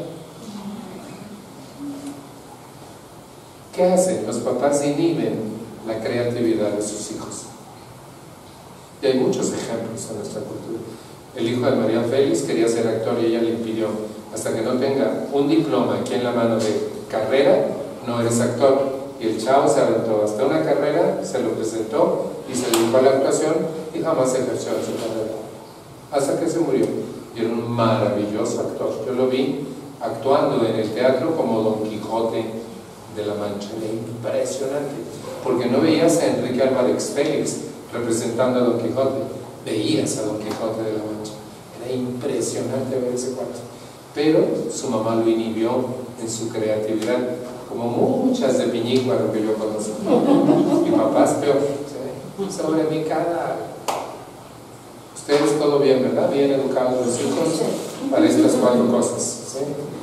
¿Qué hacen? Los papás inhiben la creatividad de sus hijos. Y hay muchos ejemplos en nuestra cultura. El hijo de María Félix quería ser actor y ella le impidió. Hasta que no tenga un diploma aquí en la mano de carrera, no eres actor. Y el chavo se aventó hasta una carrera, se lo presentó y se dedicó a la actuación y jamás ejerció en su carrera. Hasta que se murió. Y era un maravilloso actor. Yo lo vi actuando en el teatro como Don Quijote de la Mancha. Era impresionante. Porque no veías a Enrique Álvarez Félix representando a Don Quijote, veías a Don Quijote de la Mancha. Era impresionante ver ese cuarto. Pero su mamá lo inhibió en su creatividad, como muchas de Piñícuaro que yo conozco. Mi papá es peor, ¿sí? Sobre mi cara. Ustedes todo bien, ¿verdad? Bien educados los hijos para estas cuatro cosas, ¿sí?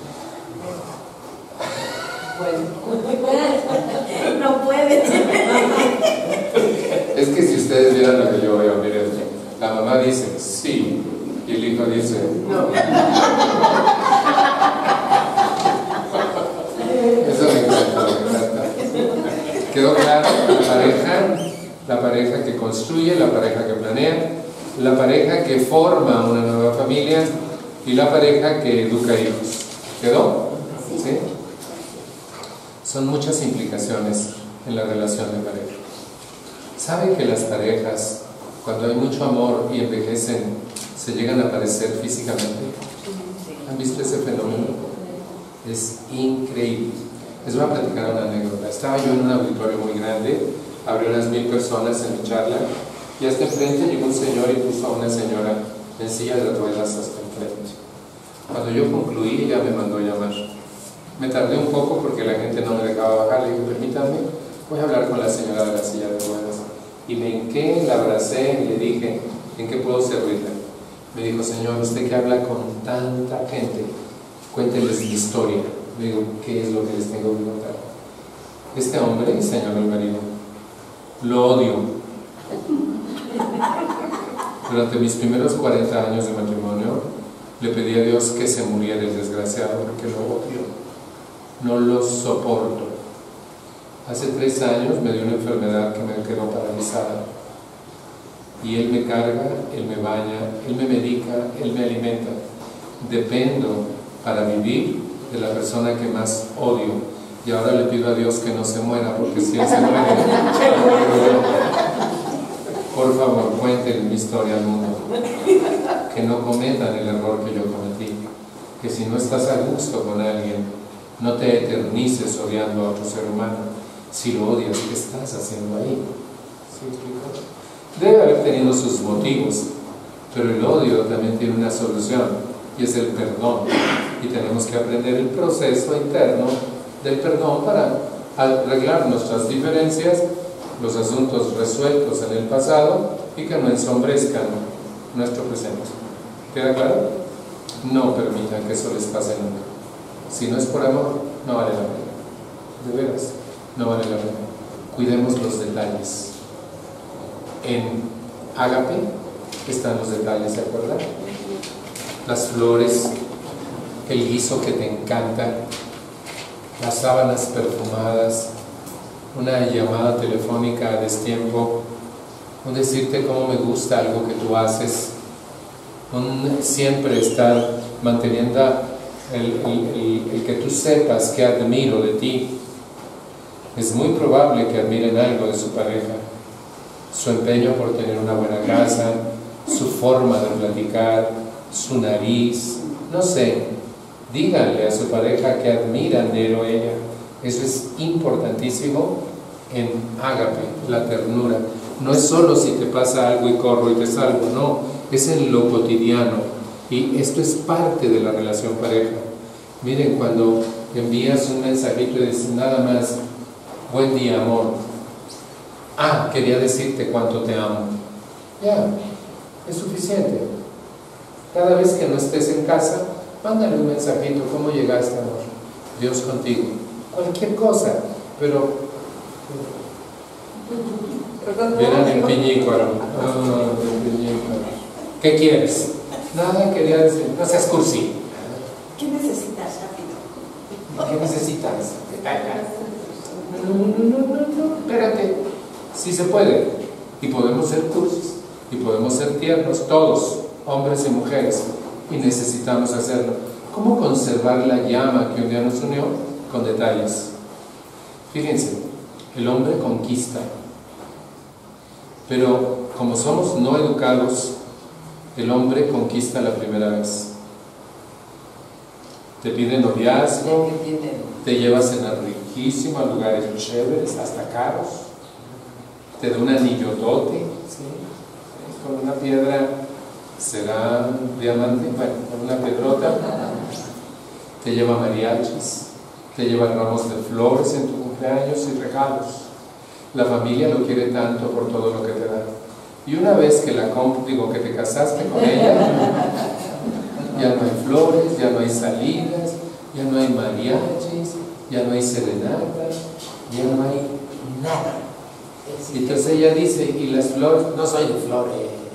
Bueno, no puede. Es que si ustedes vieran lo que yo veo, miren, la mamá dice sí y el hijo dice no. Eso me encanta, me encanta. Quedó claro, la pareja, la pareja que construye, la pareja que planea, la pareja que forma una nueva familia y la pareja que educa hijos. ¿Quedó? ¿Sí? Son muchas implicaciones en la relación de pareja. ¿Saben que las parejas, cuando hay mucho amor y envejecen, se llegan a parecer físicamente? ¿Han visto ese fenómeno? Es increíble. Les voy a platicar una anécdota. Estaba yo en un auditorio muy grande, habría unas mil personas en mi charla, y hasta enfrente llegó un señor y puso a una señora en silla de ruedas hasta enfrente. Cuando yo concluí, ella me mandó llamar. Me tardé un poco porque la gente no me dejaba bajar. Le dije, permítanme, voy a hablar con la señora de la silla de ruedas. Y me hinqué, la abracé y le dije, ¿en qué puedo servirle? Me dijo, señor, usted que habla con tanta gente, cuénteles mi historia. Le digo, ¿qué es lo que les tengo que contar? Este hombre, señor el marido, lo odio. Durante mis primeros cuarenta años de matrimonio, le pedí a Dios que se muriera el desgraciado porque lo odio. No lo soporto. Hace tres años me dio una enfermedad que me quedó paralizada. Y él me carga, él me baña, él me medica, él me alimenta. Dependo para vivir de la persona que más odio. Y ahora le pido a Dios que no se muera, porque si él se muere, por favor, cuenten mi historia al mundo. Que no cometan el error que yo cometí. Que si no estás a gusto con alguien, No te eternices odiando a otro ser humano. Si lo odias, ¿qué estás haciendo ahí? ¿Sí explico? Debe haber tenido sus motivos, pero el odio también tiene una solución, y es el perdón. Y tenemos que aprender el proceso interno del perdón para arreglar nuestras diferencias, los asuntos resueltos en el pasado, y que no ensombrezcan nuestro presente. ¿Queda claro? No permitan que eso les pase nunca. Si no es por amor, no vale la pena. De veras, no vale la pena. Cuidemos los detalles. En Ágape están los detalles, ¿se acuerdan? Las flores, el guiso que te encanta, las sábanas perfumadas, una llamada telefónica a destiempo, un decirte cómo me gusta algo que tú haces, un siempre estar manteniendo el, el, el, el que tú sepas que admiro de ti. Es muy probable que admiren algo de su pareja, su empeño por tener una buena casa, su forma de platicar, su nariz, no sé. Díganle a su pareja que admiran de él o ella. Eso es importantísimo en Ágape, la ternura. No es solo si te pasa algo y corro y te salvo, no, es en lo cotidiano. Y esto es parte de la relación pareja. Miren, cuando envías un mensajito y dices nada más, buen día, amor. Ah, quería decirte cuánto te amo. Ya, es suficiente. Cada vez que no estés en casa, mándale un mensajito, ¿cómo llegaste, amor? Dios contigo. Cualquier cosa, pero... Verán el piñícuaro. Oh, el piñícuaro. ¿Qué quieres? Nada, quería decir, no seas cursi. ¿Qué necesitas, rápido? ¿Qué necesitas? No, no, no, no, no, espérate. Sí se puede. Y podemos ser cursis. Y podemos ser tiernos, todos, hombres y mujeres. Y necesitamos hacerlo. ¿Cómo conservar la llama que un día nos unió? Con detalles. Fíjense, el hombre conquista. Pero como somos no educados, el hombre conquista la primera vez. Te pide noviazgo, te lleva a cenar riquísimo a lugares chéveres, hasta caros. Te da un anillotote, ¿sí? Con una piedra, será un diamante, bueno, con una pedrota. Te lleva mariachis, te lleva ramos de flores en tu cumpleaños y regalos. La familia lo quiere tanto por todo lo que te da. Y una vez que la comp, digo que te casaste con ella, ya no hay flores, ya no hay salidas, ya no hay mariachis, ya no hay serenata, ya no hay nada. Y entonces ella dice, y las flores, no soy de flores.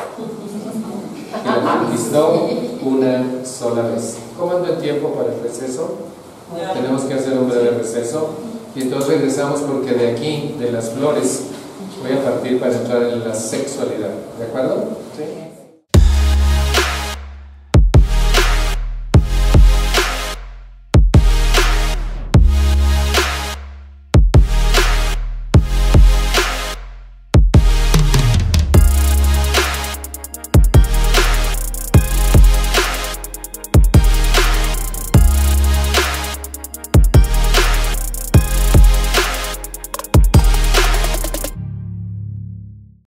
Y la conquistó una sola vez. ¿Cómo anda el tiempo para el receso? Tenemos que hacer un breve receso. Y entonces regresamos porque de aquí, de las flores, voy a partir para entrar en la sexualidad. ¿De acuerdo? Sí.